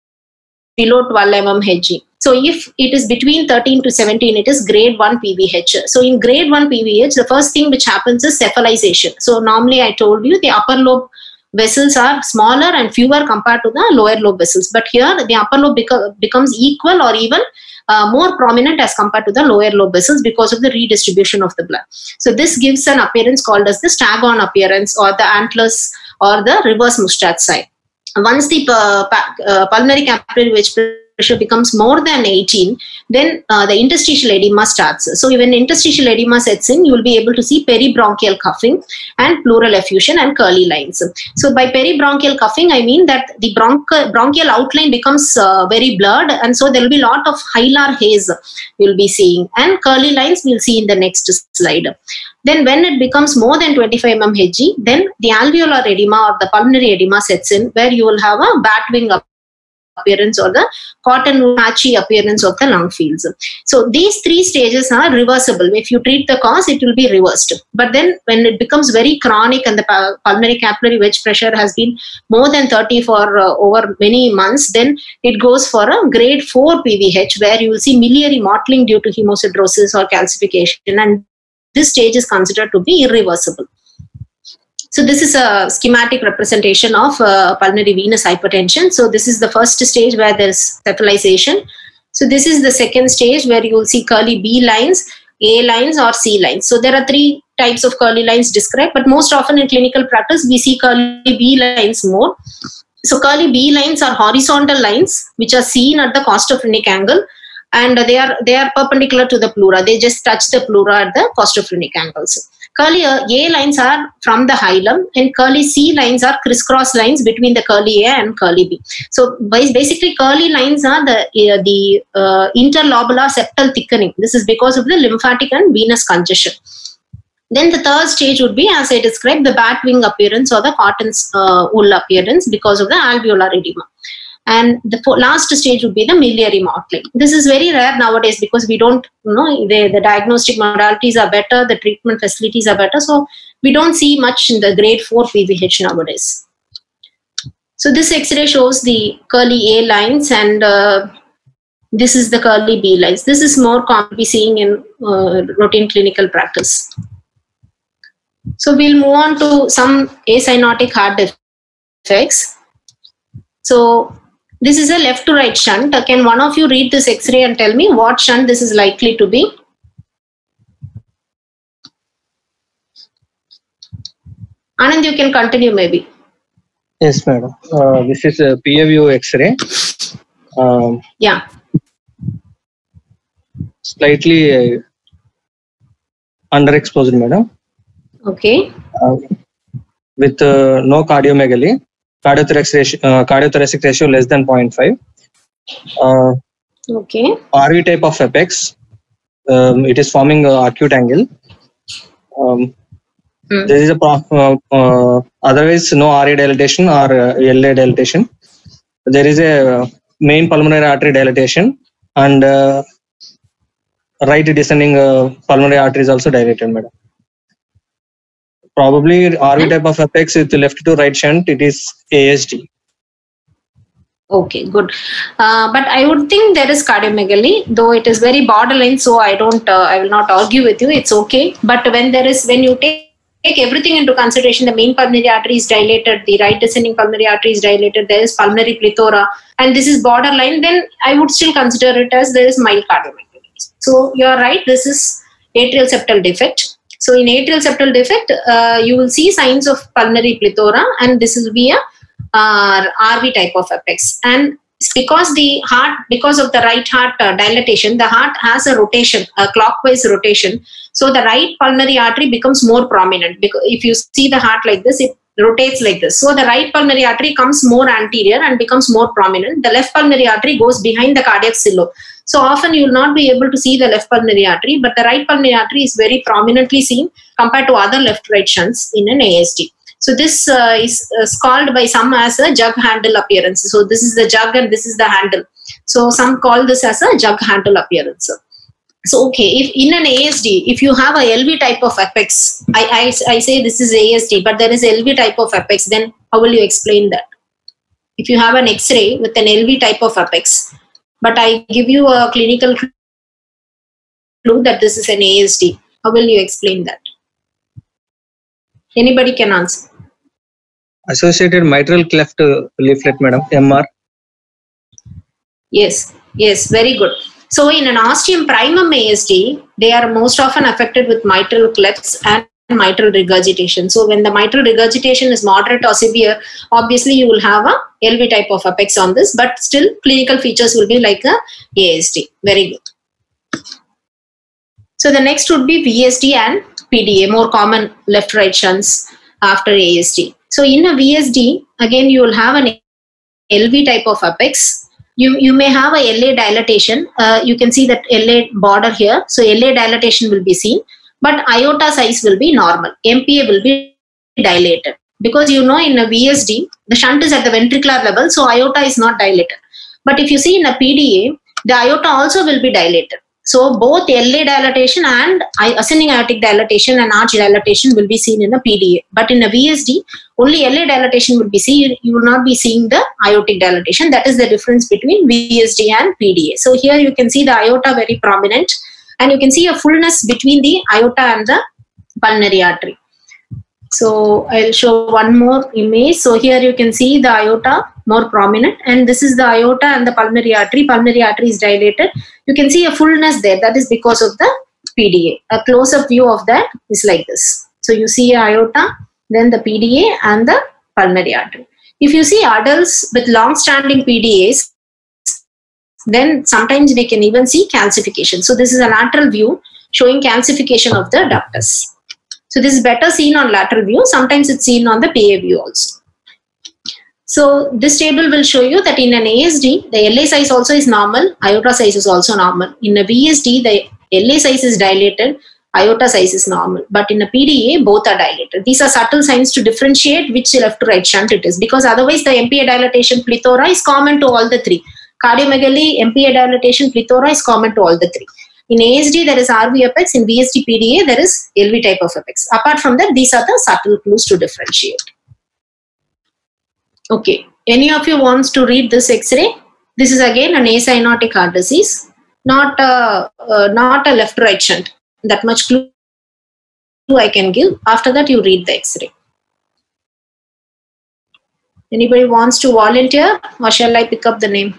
below 12 mm Hg. So if it is between 13 to 17, it is grade 1 PVH. So in grade 1 PVH, the first thing which happens is cephalization. So normally I told you the upper lobe vessels are smaller and fewer compared to the lower lobe vessels. But here the upper lobe becomes equal or even more prominent as compared to the lower lobe vessels because of the redistribution of the blood. So this gives an appearance called as the staghorn appearance or the antlers or the reverse moustache side. Once the pulmonary capillary wedge pressure becomes more than 18, then the interstitial edema starts. So when interstitial edema sets in, you will be able to see peribronchial cuffing and pleural effusion and curly lines. So by peribronchial cuffing, I mean that the bronchial outline becomes very blurred, and so there will be a lot of hilar haze you will be seeing, and curly lines we will see in the next slide. Then when it becomes more than 25 mm Hg, then the alveolar edema or the pulmonary edema sets in, where you will have a bat wing appearance or the cotton wool patchy appearance of the lung fields. So these three stages are reversible. If you treat the cause, it will be reversed. But then when it becomes very chronic and the pulmonary capillary wedge pressure has been more than 30 for over many months, then it goes for a grade 4 PVH, where you will see miliary mottling due to hemosidrosis or calcification, and this stage is considered to be irreversible. So this is a schematic representation of pulmonary venous hypertension. So this is the first stage where there is cephalization. So this is the second stage where you will see curly B lines, A lines or C lines. So there are three types of curly lines described, but most often in clinical practice we see curly B lines more. So curly B lines are horizontal lines which are seen at the costophrenic angle, and they are perpendicular to the pleura. They just touch the pleura at the costophrenic angles. Curly A lines are from the hilum, and curly C lines are crisscross lines between the curly A and curly B. So basically curly lines are the interlobular septal thickening. This is because of the lymphatic and venous congestion. Then the third stage would be, as I described, the bat wing appearance or the cotton wool appearance because of the alveolar edema. And the last stage would be the miliary mottling. This is very rare nowadays because we don't, the diagnostic modalities are better, the treatment facilities are better. So we don't see much in the grade 4 PVH nowadays. So this X-ray shows the curly A lines, and this is the curly B lines. This is more commonly seen in routine clinical practice. So we'll move on to some acyanotic heart defects. So this is a left to right shunt. Can one of you read this X-ray and tell me what shunt this is likely to be? Anand, you can continue maybe. Yes, madam. This is a PA view X-ray. Yeah. Slightly underexposed, madam. Okay. With no cardiomegaly. Cardiothoracic ratio less than 0.5. Okay. RV type of apex. It is forming acute angle. There is a otherwise no RA dilatation or LA dilatation. There is a main pulmonary artery dilatation, and right descending pulmonary artery is also dilated, madam. Probably RV type of apex with left to right shunt, it is ASD. Okay, good. But I would think there is cardiomegaly, though it is very borderline, so I will not argue with you. It's okay. But when you take everything into consideration, the main pulmonary artery is dilated, the right descending pulmonary artery is dilated, there is pulmonary plethora, and this is borderline, then I would still consider it as there is mild cardiomegaly. So you are right, this is atrial septal defect. So in atrial septal defect, you will see signs of pulmonary plethora, and this will be a RV type of apex. And because of the right heart dilatation, the heart has a rotation, a clockwise rotation. So the right pulmonary artery becomes more prominent. Because if you see the heart like this, it rotates like this. So the right pulmonary artery comes more anterior and becomes more prominent. The left pulmonary artery goes behind the cardiac silo. So often you will not be able to see the left pulmonary artery, but the right pulmonary artery is very prominently seen compared to other left-right shunts in an ASD. So this is called by some as a jug handle appearance. So this is the jug and this is the handle. So some call this as a jug handle appearance. So okay, if in an ASD, if you have a LV type of apex, I say this is ASD, but there is LV type of apex, then how will you explain that? If you have an X-ray with an LV type of apex, but I give you a clinical clue that this is an ASD, how will you explain that? Anybody can answer. Associated mitral cleft leaflet, madam, MR. Yes, very good. So in an ostium primum ASD, they are most often affected with mitral clefts and mitral regurgitation. So when the mitral regurgitation is moderate or severe, obviously you will have a LV type of apex on this, but still clinical features will be like a ASD. Very good. So the next would be VSD and PDA, more common left-right shunts after ASD. So in a VSD, again you will have an LV type of apex. You may have a LA dilatation. You can see that LA border here. So LA dilatation will be seen, but aorta size will be normal. MPA will be dilated. Because in a VSD, the shunt is at the ventricular level, so aorta is not dilated. But if you see in a PDA, the aorta also will be dilated. So both LA dilatation and ascending aortic dilatation and arch dilatation will be seen in a PDA. But in a VSD, only LA dilatation will be seen. You will not be seeing the aortic dilatation. That is the difference between VSD and PDA. So here you can see the aorta very prominent, and you can see a fullness between the aorta and the pulmonary artery. So I'll show one more image. So here you can see the aorta more prominent, and this is the aorta and the pulmonary artery. Pulmonary artery is dilated. You can see a fullness there. That is because of the PDA. A close-up view of that is like this. So you see aorta, then the PDA and the pulmonary artery. If you see adults with long-standing PDAs, then sometimes we can even see calcification. So this is a lateral view showing calcification of the ductus. So this is better seen on lateral view. Sometimes it's seen on the PA view also. So this table will show you that in an ASD, the LA size also is normal, aorta size is also normal. In a VSD, the LA size is dilated, aorta size is normal. But in a PDA, both are dilated. These are subtle signs to differentiate which left to right shunt it is, because otherwise the MPA dilatation plethora is common to all the three. Cardiomegaly, MPA dilatation plethora is common to all the three. In ASD, there is RV apex. In VSD PDA, there is LV type of apex. Apart from that, these are the subtle clues to differentiate. Okay. Any of you wants to read this X-ray? This is again an acyanotic heart disease, not a left-right shunt. That much clue I can give. After that, you read the X-ray. Anybody wants to volunteer, or shall I pick up the name?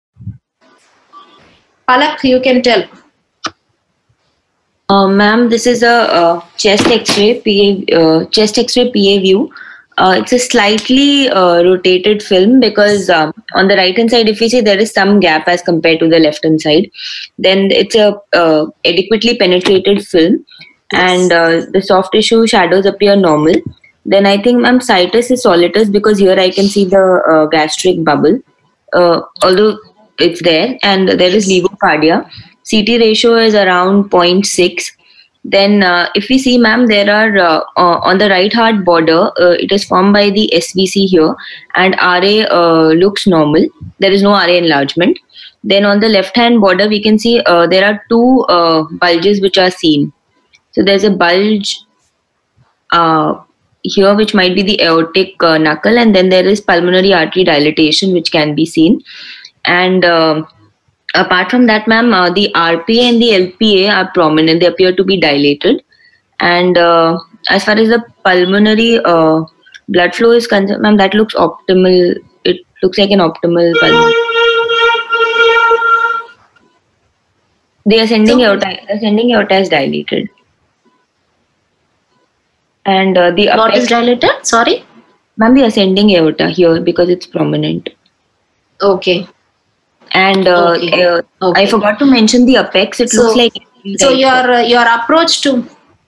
Palak, you can tell. Ma'am, this is a chest X-ray PA view. It's a slightly rotated film because on the right hand side, if you see, there is some gap as compared to the left hand side. Then it's a adequately penetrated film, and the soft tissue shadows appear normal. Then I think, ma'am, situs is soletus because here I can see the gastric bubble, although it's there, and there is levocardia. CT ratio is around 0.6. Then if we see, ma'am, there are on the right heart border, it is formed by the SVC here, and RA looks normal. There is no RA enlargement. Then on the left hand border, we can see there are two bulges which are seen. So there's a bulge here which might be the aortic knuckle, and then there is pulmonary artery dilatation which can be seen. And apart from that, ma'am, the RPA and the LPA are prominent. They appear to be dilated. And as far as the pulmonary blood flow is concerned, ma'am, that looks optimal. It looks like an optimal pulmonary. The ascending aorta is dilated. And the what is dilated? Sorry? Ma'am, the ascending aorta here because it's prominent. Okay. And okay. I forgot to mention the apex. It looks like so. Your approach to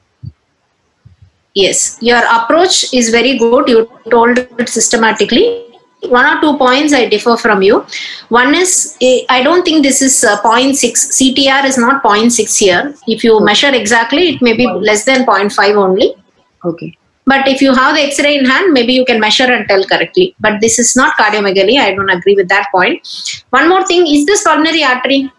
your approach is very good. You told it systematically. One or 2 points I differ from you. One is I don't think this is 0.6. CTR is not 0.6 here. If you measure exactly, it may be less than 0.5 only. Okay. But if you have the X-ray in hand, maybe you can measure and tell correctly. But this is not cardiomegaly. I don't agree with that point. One more thing, is this pulmonary artery?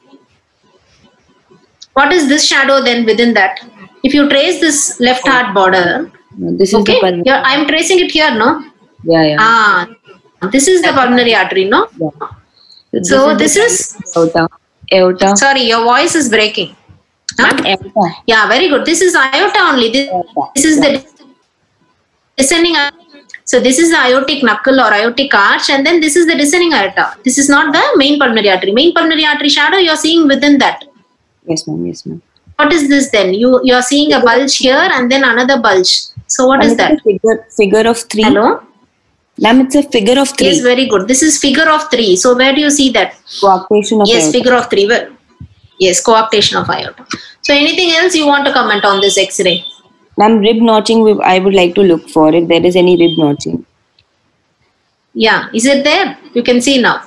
What is this shadow then within that? If you trace this left heart border, this is okay, I'm tracing it here, no? Yeah. This is the pulmonary artery, no? Yeah. So this is aorta. Sorry, your voice is breaking. Huh? Aorta. Yeah, very good. This is aorta only. This is the descending. So this is the aortic knuckle or aortic arch, and then this is the descending aorta. This is not the main pulmonary artery. Main pulmonary artery shadow you are seeing within that. Yes, ma'am. Yes, ma'am. What is this then? You are seeing a bulge here and then another bulge. So what is that? Figure of 3. Hello? Ma'am, it's a figure of 3. Yes, very good. This is figure of 3. So where do you see that? Coarctation of yes, aorta. Figure of 3. Well, yes, coarctation of aorta. So anything else you want to comment on this X-ray? Ma'am, rib notching, I would like to look for if there is any rib notching. Yeah, is it there? You can see now.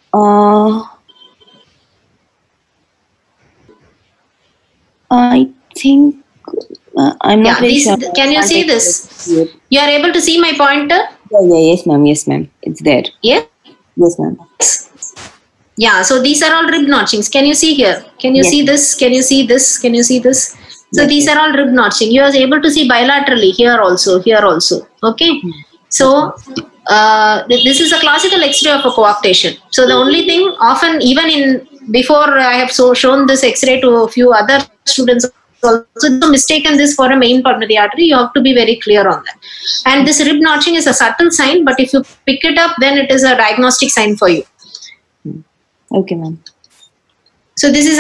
I think I'm not very sure. Can you see this? You are able to see my pointer? Yeah, yes, ma'am. Yes, ma'am. It's there. Yeah? Yes, ma'am. Yeah, so these are all rib notchings. Can you see here? Can you see this? Can you see this? Can you see this? So these are all rib notching. You are able to see bilaterally here also, here also. Okay. So this is a classical X-ray of a coarctation. So the only thing, often even before I have shown this X-ray to a few other students also, mistaken this for a main pulmonary artery. You have to be very clear on that. And this rib notching is a subtle sign, but if you pick it up, then it is a diagnostic sign for you. Okay, ma'am. So this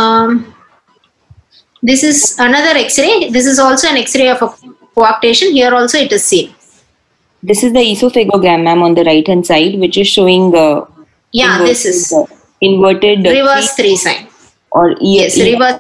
is another X-ray. This is also an X-ray of a coarctation. Here also it is seen. This is the esophagogram, ma'am, on the right hand side, which is showing this is inverted reverse 3 sign. Or yes, reverse.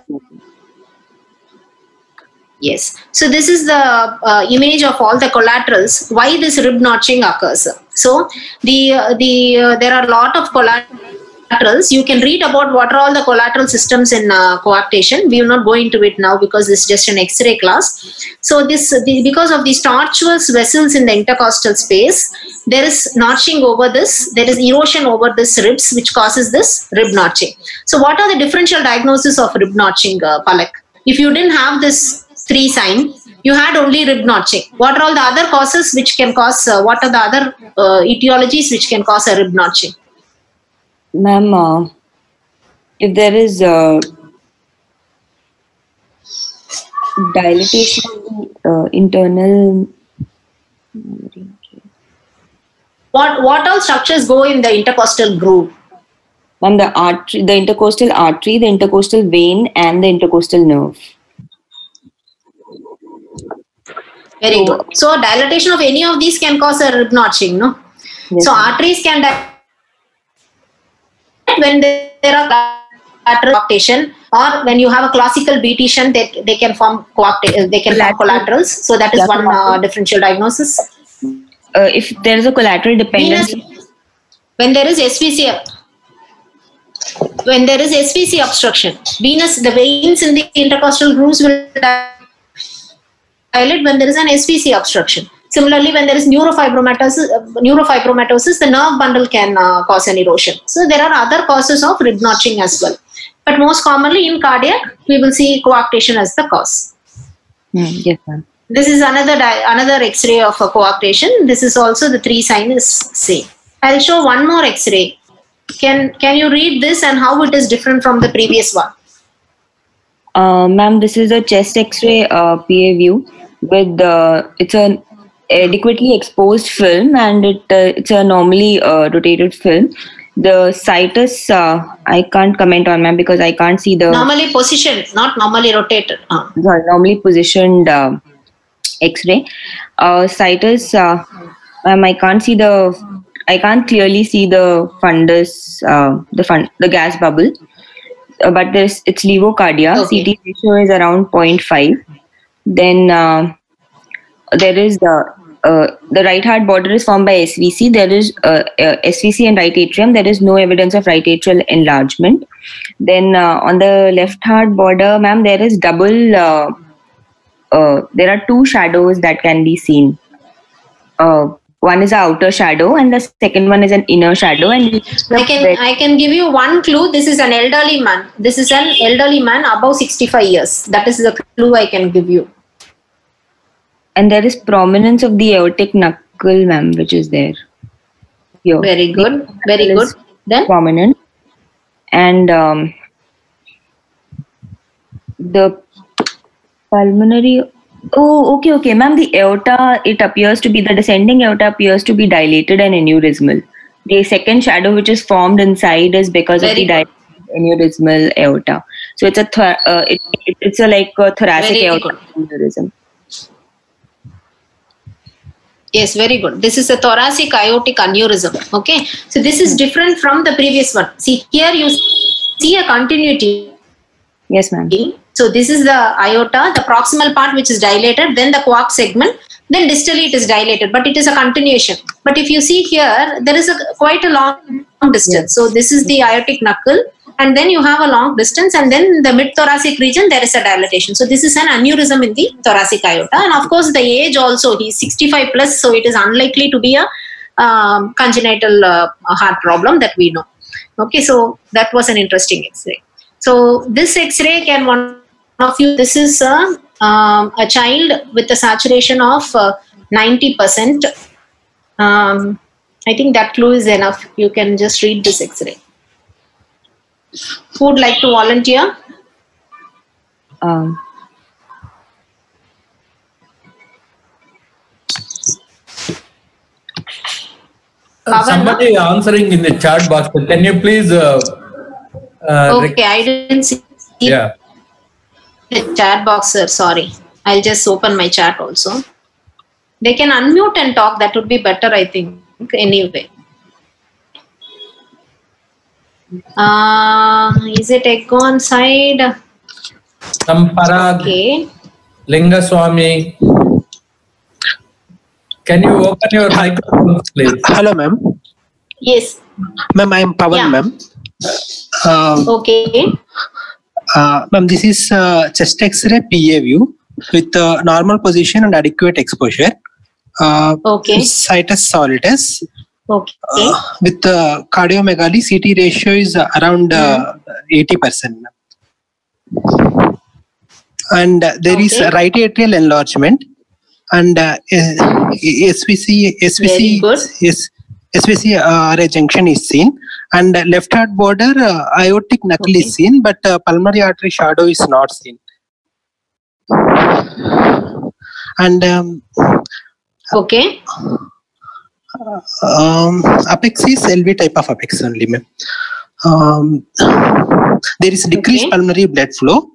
Yes. So this is the image of all the collaterals. Why this rib notching occurs? So there are a lot of collaterals. You can read about what are all the collateral systems in coarctation. We will not go into it now because this is just an X-ray class. So because of these tortuous vessels in the intercostal space, there is notching over this. There is erosion over this ribs, which causes this rib notching. So what are the differential diagnosis of rib notching, Palak? If you didn't have this 3 sign, you had only rib notching. What are all the other causes which can cause, what are the other etiologies which can cause a rib notching? Ma'am, if there is dilatation internal... What all structures go in the intercostal groove? Ma'am, the intercostal artery, the intercostal vein, and the intercostal nerve. Very good. So dilatation of any of these can cause a rib notching, no? Yes. So arteries can dilate when there are coarctation, or when you have a classical BT shunt, they can form collaterals. So that is one differential diagnosis. If there is a collateral dependence, when there is SVC, obstruction, the veins in the intercostal grooves will dilate when there is an SVC obstruction. Similarly, when there is neurofibromatosis, the nerve bundle can cause an erosion. So there are other causes of rib notching as well. But most commonly in cardiac, we will see coarctation as the cause. Yes, ma'am. This is another X-ray of a coarctation. This is also the 3 sign is same. I'll show one more X-ray. Can you read this and how it is different from the previous one? Ma'am, this is a chest X-ray PA view with it's an adequately exposed film, and it's a normally rotated film. The situs I can't comment on, ma'am, because I can't see the normally positioned, not normally rotated. Sorry, normally positioned X-ray. Situs, ma'am, I can't clearly see the fundus, the gas bubble, but it's levocardia. Okay. CT ratio is around 0.5. Then there is the right heart border is formed by SVC. There is SVC and right atrium. There is no evidence of right atrial enlargement. Then on the left heart border, ma'am, there is double. There are 2 shadows that can be seen. One is an outer shadow, and the second one is an inner shadow. And I can give you one clue. This is an elderly man. This is an elderly man above 65 years. That is the clue I can give you. And there is prominence of the aortic knuckle, ma'am, which is there. Here. Very good. Very good. Then prominent. And the pulmonary. Oh, okay, ma'am. The aorta, the descending aorta appears to be dilated and aneurysmal. The second shadow which is formed inside is because of the dilated aneurysmal aorta. So it's a thoracic aortic aneurysm. Yes, very good. This is a thoracic aortic aneurysm. Okay. So this is different from the previous one. See, here you see a continuity. Yes, ma'am. So this is the aorta, the proximal part which is dilated, then the coarc segment, then distally it is dilated, but it is a continuation. But if you see here, there is quite a long distance. Yes. So this is the aortic knuckle, and then you have a long distance, and then the mid-thoracic region, there is a dilatation. So this is an aneurysm in the thoracic aorta. And of course, the age also, he is 65 plus, so it is unlikely to be a congenital heart problem that we know. Okay, so that was an interesting X-ray. So this X-ray can one of you. This is a child with a saturation of 90%. I think that clue is enough. You can just read this X-ray. Who would like to volunteer? Somebody answering in the chat box. Can you please? Okay, I didn't see the chat box, sir. Sorry. I'll just open my chat also. They can unmute and talk. That would be better, I think. Anyway. Is it Egon side? Samparag. Okay. Lingaswamy. Can you open your microphone, please? Hello, ma'am. Yes. Ma'am, I am Pawan, ma'am. Okay. Ma'am, this is chest X-ray PA view with normal position and adequate exposure. Okay. Situs solidus. Okay. With cardiomegaly, CT ratio is around 80%. And there is right atrial enlargement. And SVC RA junction is seen, and left heart border aortic knuckle is seen, but pulmonary artery shadow is not seen. And apex is LV type of apex only, ma'am. There is decreased pulmonary blood flow.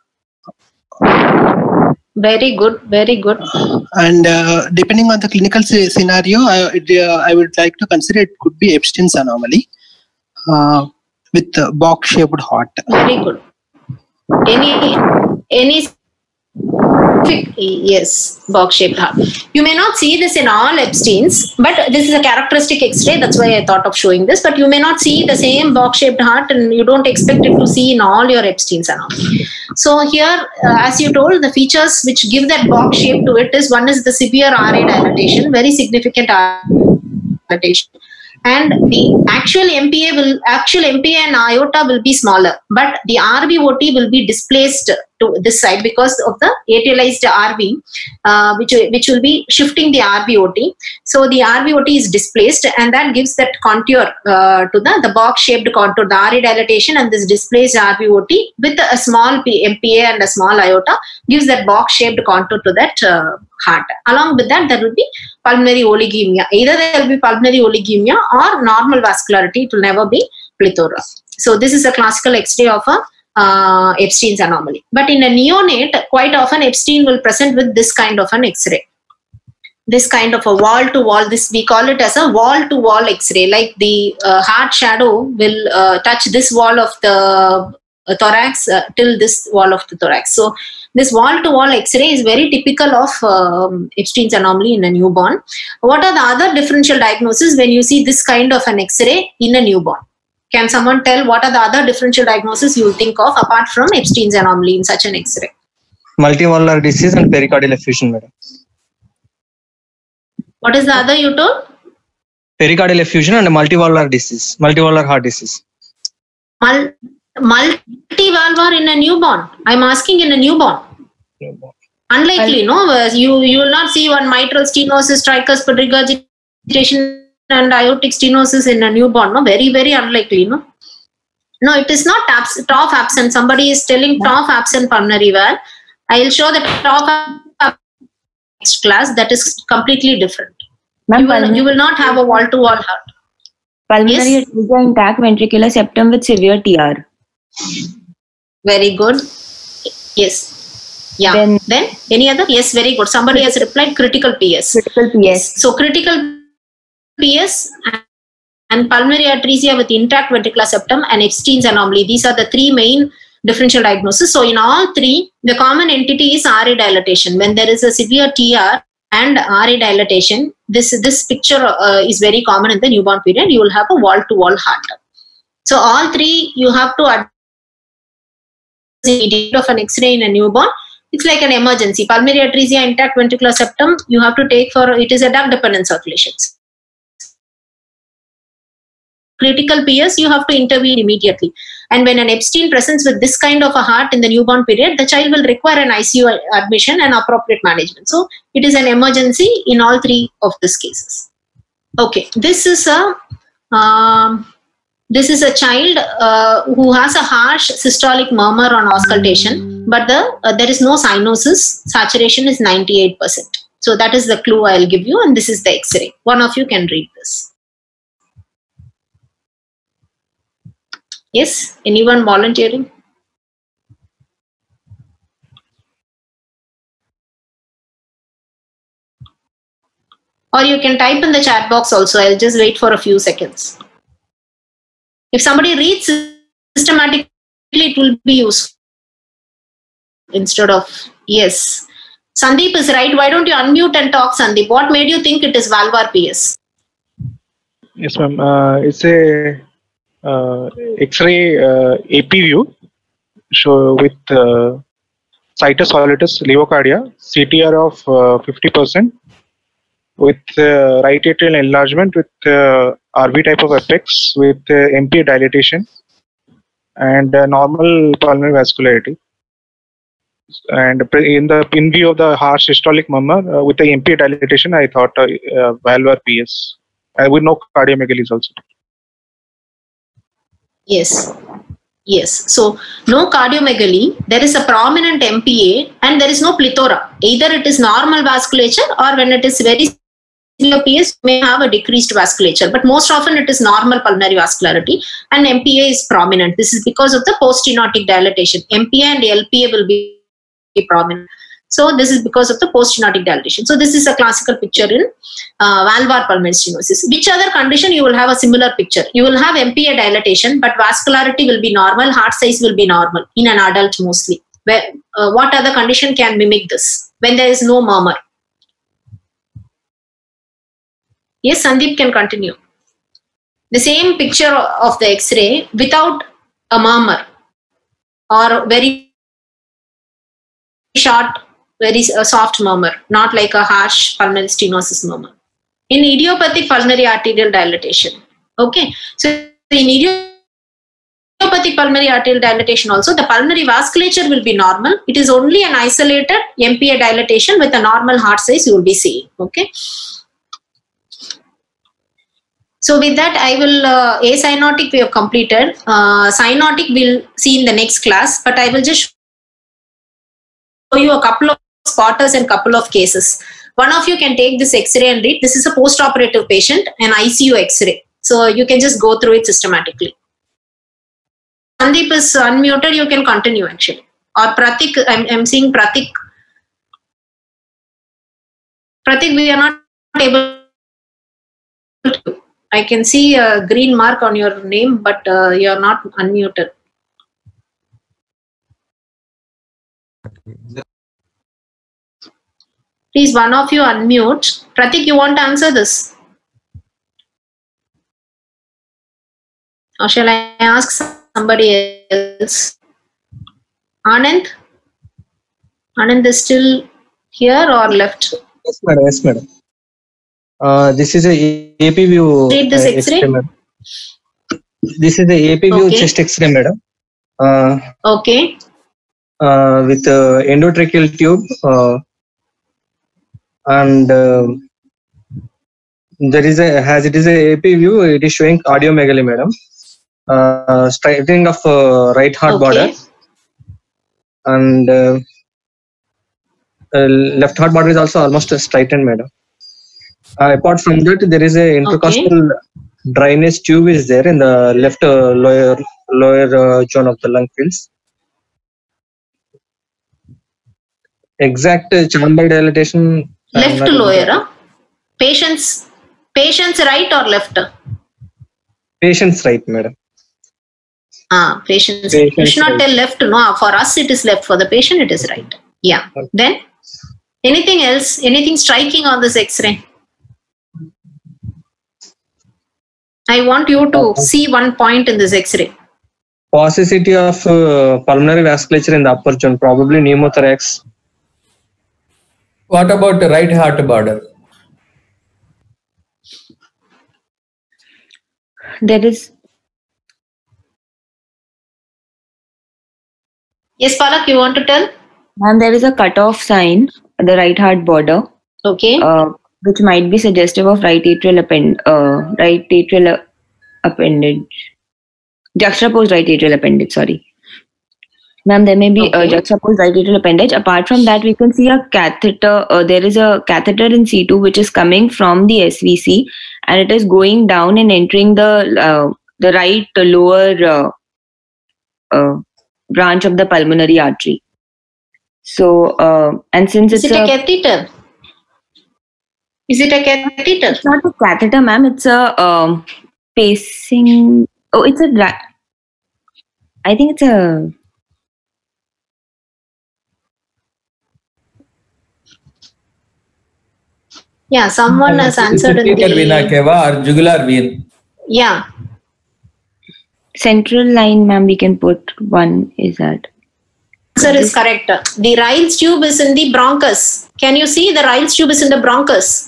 Very good, very good. And depending on the clinical scenario, I would like to consider it could be Epstein's anomaly with box-shaped heart. Very good. Any yes, box-shaped heart. You may not see this in all Epstein's, but this is a characteristic X-ray. That's why I thought of showing this. But you may not see the same box-shaped heart, and you don't expect it to see in all your Epstein's anomaly. So here, as you told, the features which give that box shape to it is, one is the severe RA dilatation, very significant RA dilatation. And the actual MPA and aorta will be smaller, but the RVOT will be displaced to this side because of the atrialized RV, which will be shifting the RVOT. So the RVOT is displaced, and that gives that contour to the box-shaped contour, the RA dilatation, and this displaced RVOT with a small MPA and a small aorta gives that box-shaped contour to that heart. Along with that, there will be pulmonary oligemia. Either there will be pulmonary oligemia or normal vascularity. It will never be plethora. So this is a classical X-ray of a Epstein's anomaly. But in a neonate, quite often Epstein will present with this kind of an X-ray. This kind of a wall-to-wall, this we call it as a wall-to-wall X-ray. Like the heart shadow will touch this wall of the thorax till this wall of the thorax. So this wall-to-wall X-ray is very typical of Epstein's anomaly in a newborn. What are the other differential diagnoses when you see this kind of an X-ray in a newborn? Can someone tell what are the other differential diagnoses you will think of apart from Epstein's anomaly in such an X-ray? Multivalvular disease and pericardial effusion, madam. What is the other you told? Pericardial effusion and multivalvular disease, multivalvular heart disease. Multivalvular in a newborn. I'm asking in a newborn. Unlikely, no? You will not see one mitral stenosis, tricuspid regurgitation, and aortic stenosis in a newborn. No, very, very unlikely. No, it is not TOF absent. Somebody is telling TOF absent pulmonary valve. I will show the TOF next class. That is completely different. You will not have a wall-to-wall heart. Pulmonary atresia intact ventricular septum with severe TR. Very good. Yes. Yeah. Then any other? Yes, very good. Somebody has replied critical PS. Critical PS. Yes. So critical PS and pulmonary atresia with intact ventricular septum and Epstein's anomaly. These are the three main differential diagnoses. So in all three, the common entity is RA dilatation. When there is a severe TR and RA dilatation, this picture is very common in the newborn period. You will have a wall-to-wall heart. So all three you have to of an X-ray in a newborn. It's like an emergency. Pulmonary atresia, intact ventricular septum, you have to take for, it is a duct dependent circulation. critical PS, you have to intervene immediately. And when an Epstein presents with this kind of a heart in the newborn period, the child will require an ICU admission and appropriate management. So it is an emergency in all three of these cases. Okay, this is a child who has a harsh systolic murmur on auscultation, but there is no cyanosis. Saturation is 98%. So that is the clue I'll give you, and this is the X-ray. One of you can read this. Yes, anyone volunteering? Or you can type in the chat box also. I'll just wait for a few seconds. If somebody reads systematically, it will be useful instead of yes. Sandeep is right. Why don't you unmute and talk, Sandeep? What made you think it is valvar PS? Yes, ma'am. It's a X-ray AP view. So with situs soletus levocardia, CTR of 50%, with right atrial enlargement, with RV type of apex, with MPA dilatation, and normal pulmonary vascularity. And in view of the harsh systolic murmur with the MPA dilatation, I thought valvar PS. With no cardiomegalies also. Yes. Yes. So no cardiomegaly, there is a prominent MPA, and there is no plethora. Either it is normal vasculature, or when it is very severe PS, may have a decreased vasculature. But most often it is normal pulmonary vascularity, and MPA is prominent. This is because of the post-stenotic dilatation. MPA and LPA will be prominent. So this is because of the post-stenotic dilatation. So this is a classical picture in valvar pulmonary stenosis. Which other condition you will have a similar picture? You will have MPA dilatation, but vascularity will be normal, heart size will be normal in an adult mostly. What other condition can mimic this when there is no murmur? Yes, Sandeep can continue. The same picture of the X-ray without a murmur or very short, very soft murmur, not like a harsh pulmonary stenosis murmur. In idiopathic pulmonary arterial dilatation. Okay, so in idiopathic pulmonary arterial dilatation also, the pulmonary vasculature will be normal. It is only an isolated MPA dilatation with a normal heart size you will be seeing. Okay. So with that, I will, acyanotic we have completed. Cyanotic we'll see in the next class, but I will just show you a couple of spotters and couple of cases. One of you can take this X-ray and read. This is a post-operative patient, an ICU X-ray. So you can just go through it systematically. Sandeep is unmuted. You can continue actually. Or Pratik, I'm seeing Pratik. Pratik, we are not able to. I can see a green mark on your name, but you are not unmuted. Please, one of you unmute. Pratik, you want to answer this? Or shall I ask somebody else? Anand? Anand is still here or left? Yes, madam. Yes, madam. This is a AP view. Read this X-ray. This is the AP view chest X-ray, madam. Okay. With endotracheal tube. And there is as it is a AP view, it is showing cardiomegaly, madam. Straightening of right heart border, and left heart border is also almost straightened, madam. Apart from that, there is a intercostal drainage tube is there in the left lower zone of the lung fields. Exact chamber dilatation. Left lower, patient's right or left? Patient's right, madam. Patient's right. You should not tell left. No, for us it is left. For the patient it is right. Yeah. Okay. Then anything else? Anything striking on this X-ray? I want you to see one point in this X-ray. Paucity of pulmonary vasculature in the upper zone, probably pneumothorax. What about the right heart border? there is. Yes, Palak, you want to tell? Ma'am, there is a cutoff sign at the right heart border, Okay. which might be suggestive of right atrial appendage, juxtaposed right atrial appendage. Sorry, ma'am, there may be a Okay. juxtaposed right atrial appendage. Apart from that, we can see a catheter. There is a catheter in C2 which is coming from the SVC, and it is going down and entering the right lower branch of the pulmonary artery. So, and since Is it's it a catheter? Is it a catheter? It's not a catheter, ma'am. It's a pacing. Oh, it's a. I think it's a. Yeah, someone has answered in Superior vena the. cava or jugular vein. Yeah. Central line, ma'am. We can put one. Is that? Answer is correct. The Ryle's tube is in the bronchus. Can you see the Ryle's tube is in the bronchus?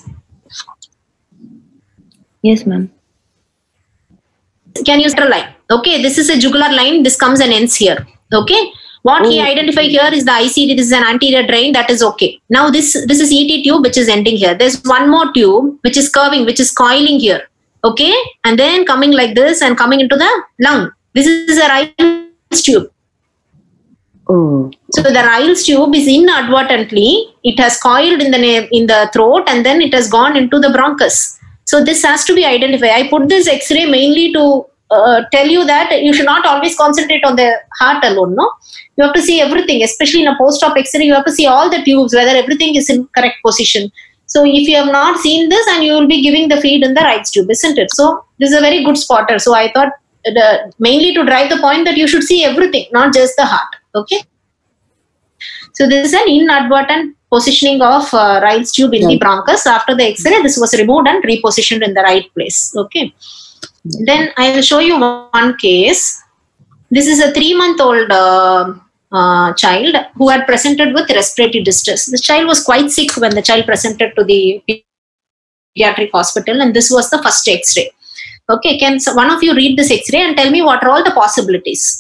Yes, ma'am. Can you see a line? Okay, this is a jugular line. This comes and ends here. Okay. What he identified here is the ICD. This is an anterior drain. That is okay. Now this is ET tube which is ending here. There's one more tube which is curving, which is coiling here. Okay, and then coming like this and coming into the lung. This is a Ryle's tube. Oh. So the Ryle's tube is inadvertently, it has coiled in the throat and then it has gone into the bronchus. So this has to be identified. I put this X-ray mainly to tell you that you should not always concentrate on the heart alone. No, you have to see everything, especially in a post-op X-ray. You have to see all the tubes, whether everything is in correct position. So if you have not seen this, and you will be giving the feed in the right tube, isn't it? So this is a very good spotter. So I thought mainly to drive the point that you should see everything, not just the heart. Okay. So this is an inadvertent positioning of Ryle's tube in the bronchus. After the X-ray, this was removed and repositioned in the right place. Okay. Then I will show you one case. This is a 3-month-old child who had presented with respiratory distress. This child was quite sick when the child presented to the pediatric hospital, and this was the first X-ray. Okay, can one of you read this X-ray and tell me what are all the possibilities?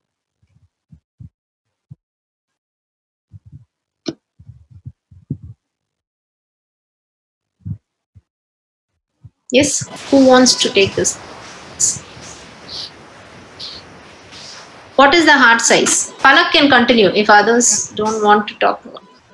Yes, who wants to take this? What is the heart size? Palak can continue if others don't want to talk.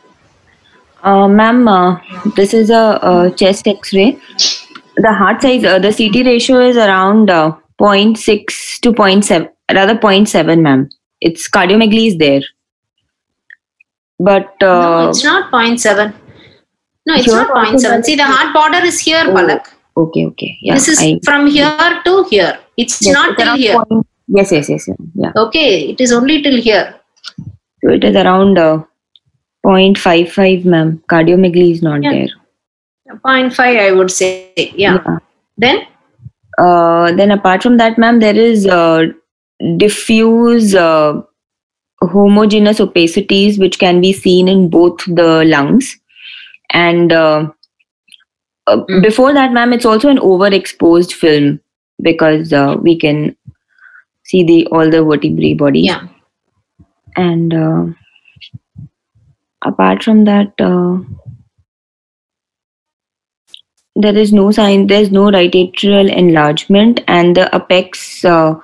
Ma'am, this is a chest X-ray. The heart size, the CT ratio is around 0.6 to 0.7, rather 0.7, ma'am. It's cardiomegaly is there. But no, it's not 0.7. No, it's not 0.7. See, the heart border is here, Palak. Okay. Yeah, this is from here to here. It's not till here. Yes. Yeah. Okay, it is only till here. So it is around 0.55, ma'am. Cardiomegaly is not there. 0.5, I would say. Yeah. Then apart from that, ma'am, there is diffuse homogeneous opacities which can be seen in both the lungs. And before that, ma'am, it's also an overexposed film because we can see all the vertebrae body. Yeah. And apart from that, there is no sign. There's no right atrial enlargement, and the apex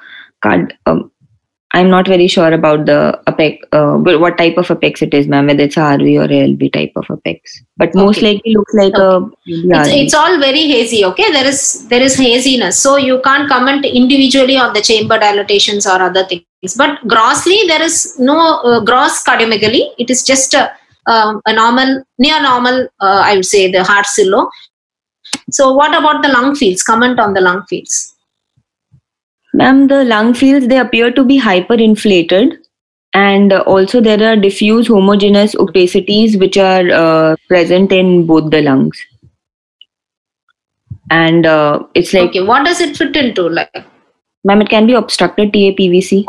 I'm not very sure about the apex, what type of apex it is, ma'am, whether it's a RV or a LV type of apex. But most likely looks like it's all very hazy. Okay, there is haziness, so you can't comment individually on the chamber dilatations or other things. But grossly, there is no gross cardiomegaly. It is just a normal, near normal. I would say the heart silo. So, what about the lung fields? Comment on the lung fields. Ma'am, the lung fields, they appear to be hyperinflated, and also there are diffuse homogeneous opacities which are present in both the lungs. And it's like... Okay, what does it fit into? Like, ma'am, it can be obstructed TAPVC.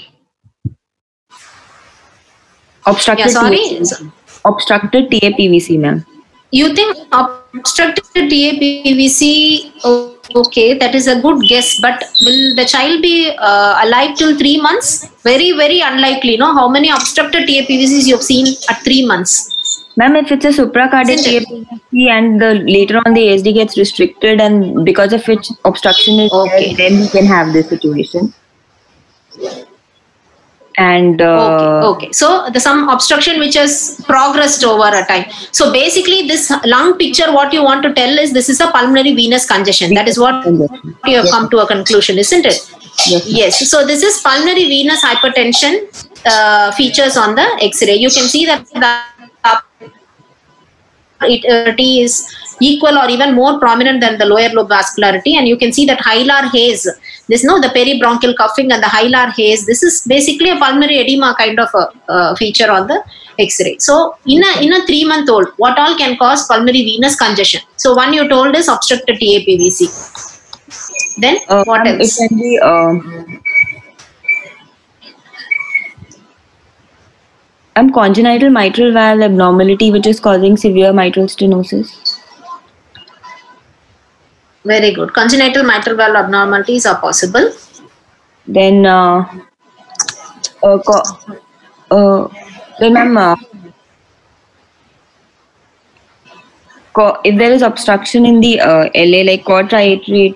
Obstructed obstructed TAPVC, ma'am. You think obstructed TAPVC Okay, that is a good guess. But will the child be alive till 3 months? Very, very unlikely. No, how many obstructed TAPVCs you have seen at 3 months? Ma'am, if it's a supracardiac TAPVC and later on the ASD gets restricted and because of which obstruction is there, then we can have this situation. And okay. So some obstruction which has progressed over a time. So basically, this lung picture, what you want to tell is this is a pulmonary venous congestion. That is what you have come to a conclusion, isn't it? Yes. So this is pulmonary venous hypertension features on the X-ray. You can see that it is equal or even more prominent than the lower lobe vascularity, and you can see that hilar haze. The peribronchial cuffing and the hilar haze. This is basically a pulmonary edema kind of a feature on the X-ray. So in a 3-month-old, what all can cause pulmonary venous congestion? So one you told is obstructed TAPVC. Then what else? It can be congenital mitral valve abnormality, which is causing severe mitral stenosis. Very good. Congenital mitral valve abnormalities are possible. Then, if there is obstruction in the LA, like cord triatriate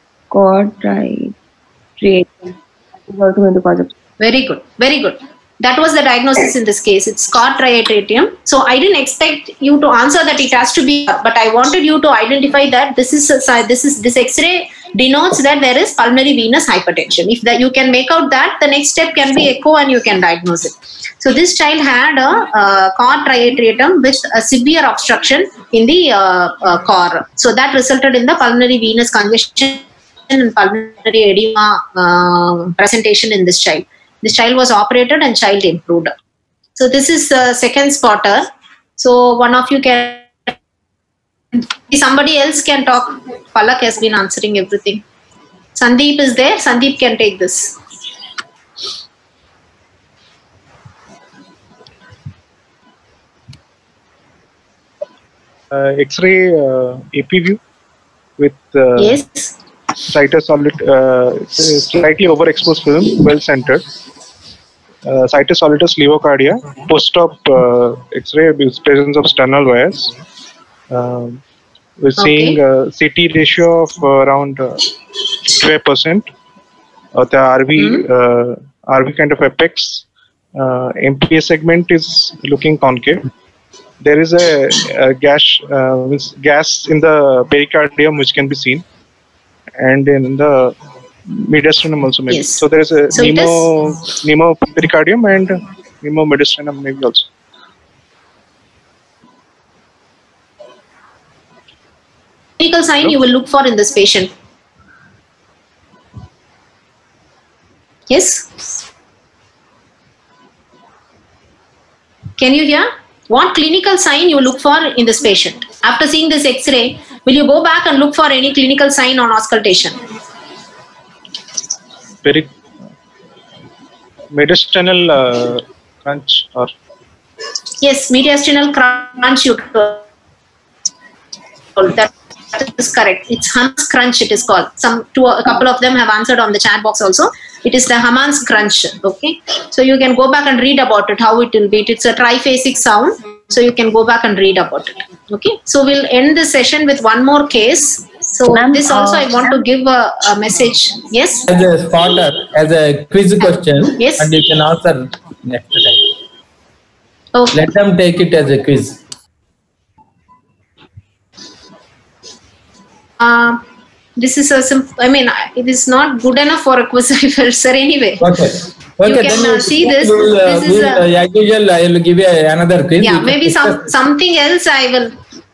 is also going to cause obstruction. Very good. Very good. That was the diagnosis in this case. It's cord triatrium. So I didn't expect you to answer that it has to be, but I wanted you to identify that this X-ray denotes that there is pulmonary venous hypertension. If that you can make out that, the next step can be echo and you can diagnose it. So this child had a cord triatrium with a severe obstruction in the core. So that resulted in the pulmonary venous congestion and pulmonary edema presentation in this child. This child was operated and child improved. So this is second spotter. So one of you can, somebody else can talk. Palak has been answering everything. Sandeep is there. Sandeep can take this. X-ray AP view with yes. Slightly overexposed film, well centered. Situs solitus levocardia, post-op X-ray with presence of sternal wires. We're seeing CT ratio of around 55%. The RV kind of apex. MPA segment is looking concave. There is a gas in the pericardium which can be seen, and in the mediastinum also maybe. Yes. So there is a pneumo pericardium and pneumo mediastinum maybe also. Clinical sign you will look for in this patient. Yes? Can you hear? What clinical sign you look for in this patient? After seeing this X-ray, will you go back and look for any clinical sign on auscultation? Mediastinal crunch or? Yes, mediastinal crunch you told. That is correct. It's Hammond's crunch it is called. A couple of them have answered on the chat box also. It is the Hammond's crunch. Okay. So you can go back and read about it, how it will be. It's a triphasic sound. So you can go back and read about it. Okay. So we'll end the session with one more case. So this also I want to give a message. Yes? As a spotter, as a quiz question. Yes. And you can answer next time. Okay. Let them take it as a quiz. This is it is not good enough for a quiz, I felt, sir. Anyway, okay. You can see this. This is as usual, I will give you another quiz. Yeah, maybe something else I will.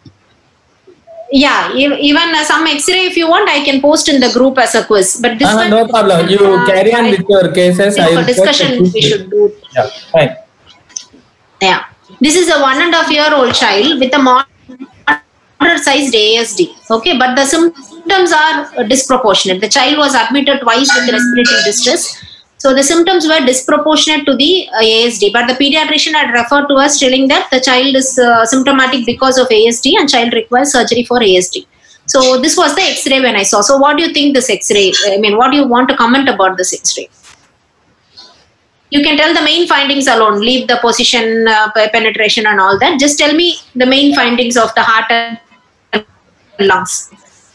Yeah, even some X-ray if you want, I can post in the group as a quiz. But this one, no problem. You carry on with your cases. I will discussion we should do. Yeah, fine. Yeah, this is a 1.5-year-old child with a moderate-sized ASD. Okay, but the symptoms are disproportionate. The child was admitted twice with respiratory distress. So the symptoms were disproportionate to the ASD, but the pediatrician had referred to us telling that the child is symptomatic because of ASD and child requires surgery for ASD. So this was the X-ray when I saw. So what do you think this X-ray? I mean, what do you want to comment about this X-ray? You can tell the main findings alone. Leave the position, penetration, and all that. Just tell me the main findings of the heart and lungs.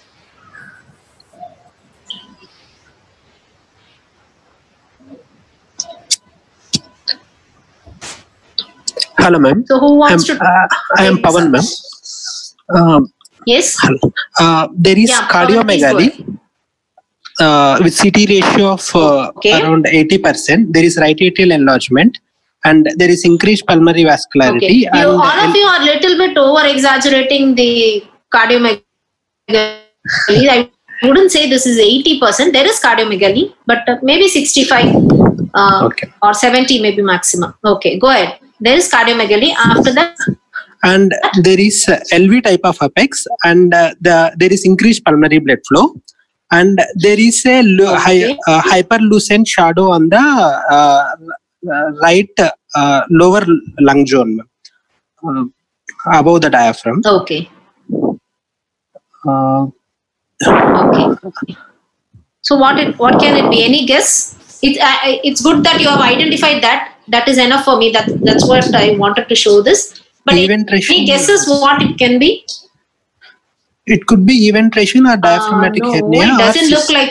Hello, ma'am. So who wants to? I am Pawan, ma'am. Yes. There is cardiomegaly with CT ratio of around 80%. There is right atrial enlargement, and there is increased pulmonary vascularity. Okay. And all of you are a little bit over exaggerating the cardiomegaly. I wouldn't say this is 80%. There is cardiomegaly, but maybe 65 or 70 maybe maximum. Okay, go ahead. There is cardiomegaly. After that. And there is LV type of apex, and there is increased pulmonary blood flow, and there is a hyperlucent shadow on the right lower lung zone above the diaphragm. Okay. Okay. So what can it be? Any guess? It's good that you have identified that. That is enough for me. That's what I wanted to show this. But any guesses what it can be? It could be eventration or diaphragmatic hernia. It doesn't look like.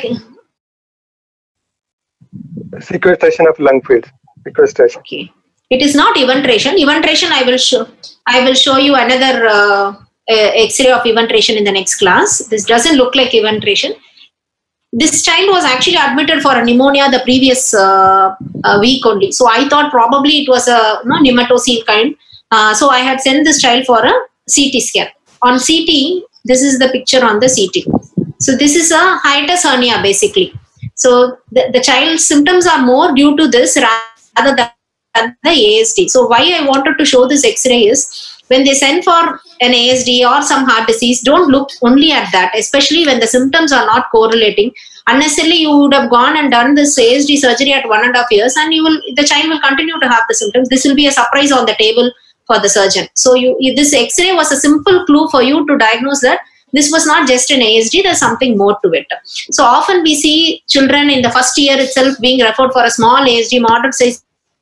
Sequestration of lung fluid. Sequestration. Okay. It is not eventration. Eventration, I will show you another X-ray of eventration in the next class. This doesn't look like eventration. This child was actually admitted for a pneumonia the previous week only. So I thought probably it was a pneumococcal kind. So I had sent this child for a CT scan. On CT, this is the picture on the CT. So this is a hiatus hernia basically. So the child's symptoms are more due to this rather than the ASD. So why I wanted to show this X-ray is when they send for an ASD or some heart disease, don't look only at that, especially when the symptoms are not correlating. Unnecessarily, you would have gone and done this ASD surgery at 1.5 years, and the child will continue to have the symptoms. This will be a surprise on the table for the surgeon. So this X-ray was a simple clue for you to diagnose that this was not just an ASD, there's something more to it. So often we see children in the first year itself being referred for a small ASD, moderate size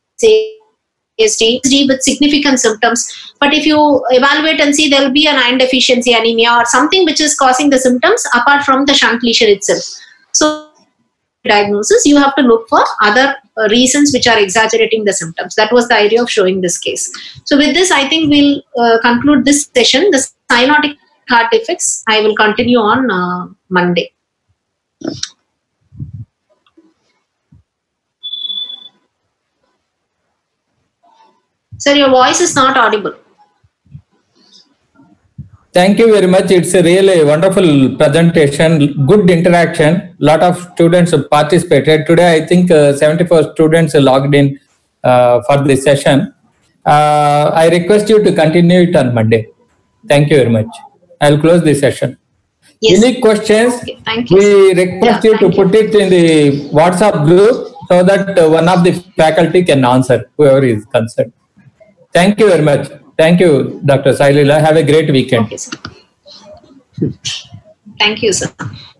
ASD with significant symptoms. But if you evaluate and see, there will be an iron deficiency anemia or something which is causing the symptoms apart from the shunt lesion itself. So diagnosis, you have to look for other reasons which are exaggerating the symptoms. That was the idea of showing this case. So with this, I think we'll conclude this session. The cyanotic heart defects, I will continue on Monday. Sir, your voice is not audible. Thank you very much. It's a really wonderful presentation, good interaction. Lot of students participated. Today, I think 74 students logged in for this session. I request you to continue it on Monday. Thank you very much. I'll close this session. Yes. Any questions? Okay, thank you. We request you to put it in the WhatsApp group so that one of the faculty can answer, whoever is concerned. Thank you very much. Thank you, Dr. Sailila. Have a great weekend. Okay, sir. Thank you, sir.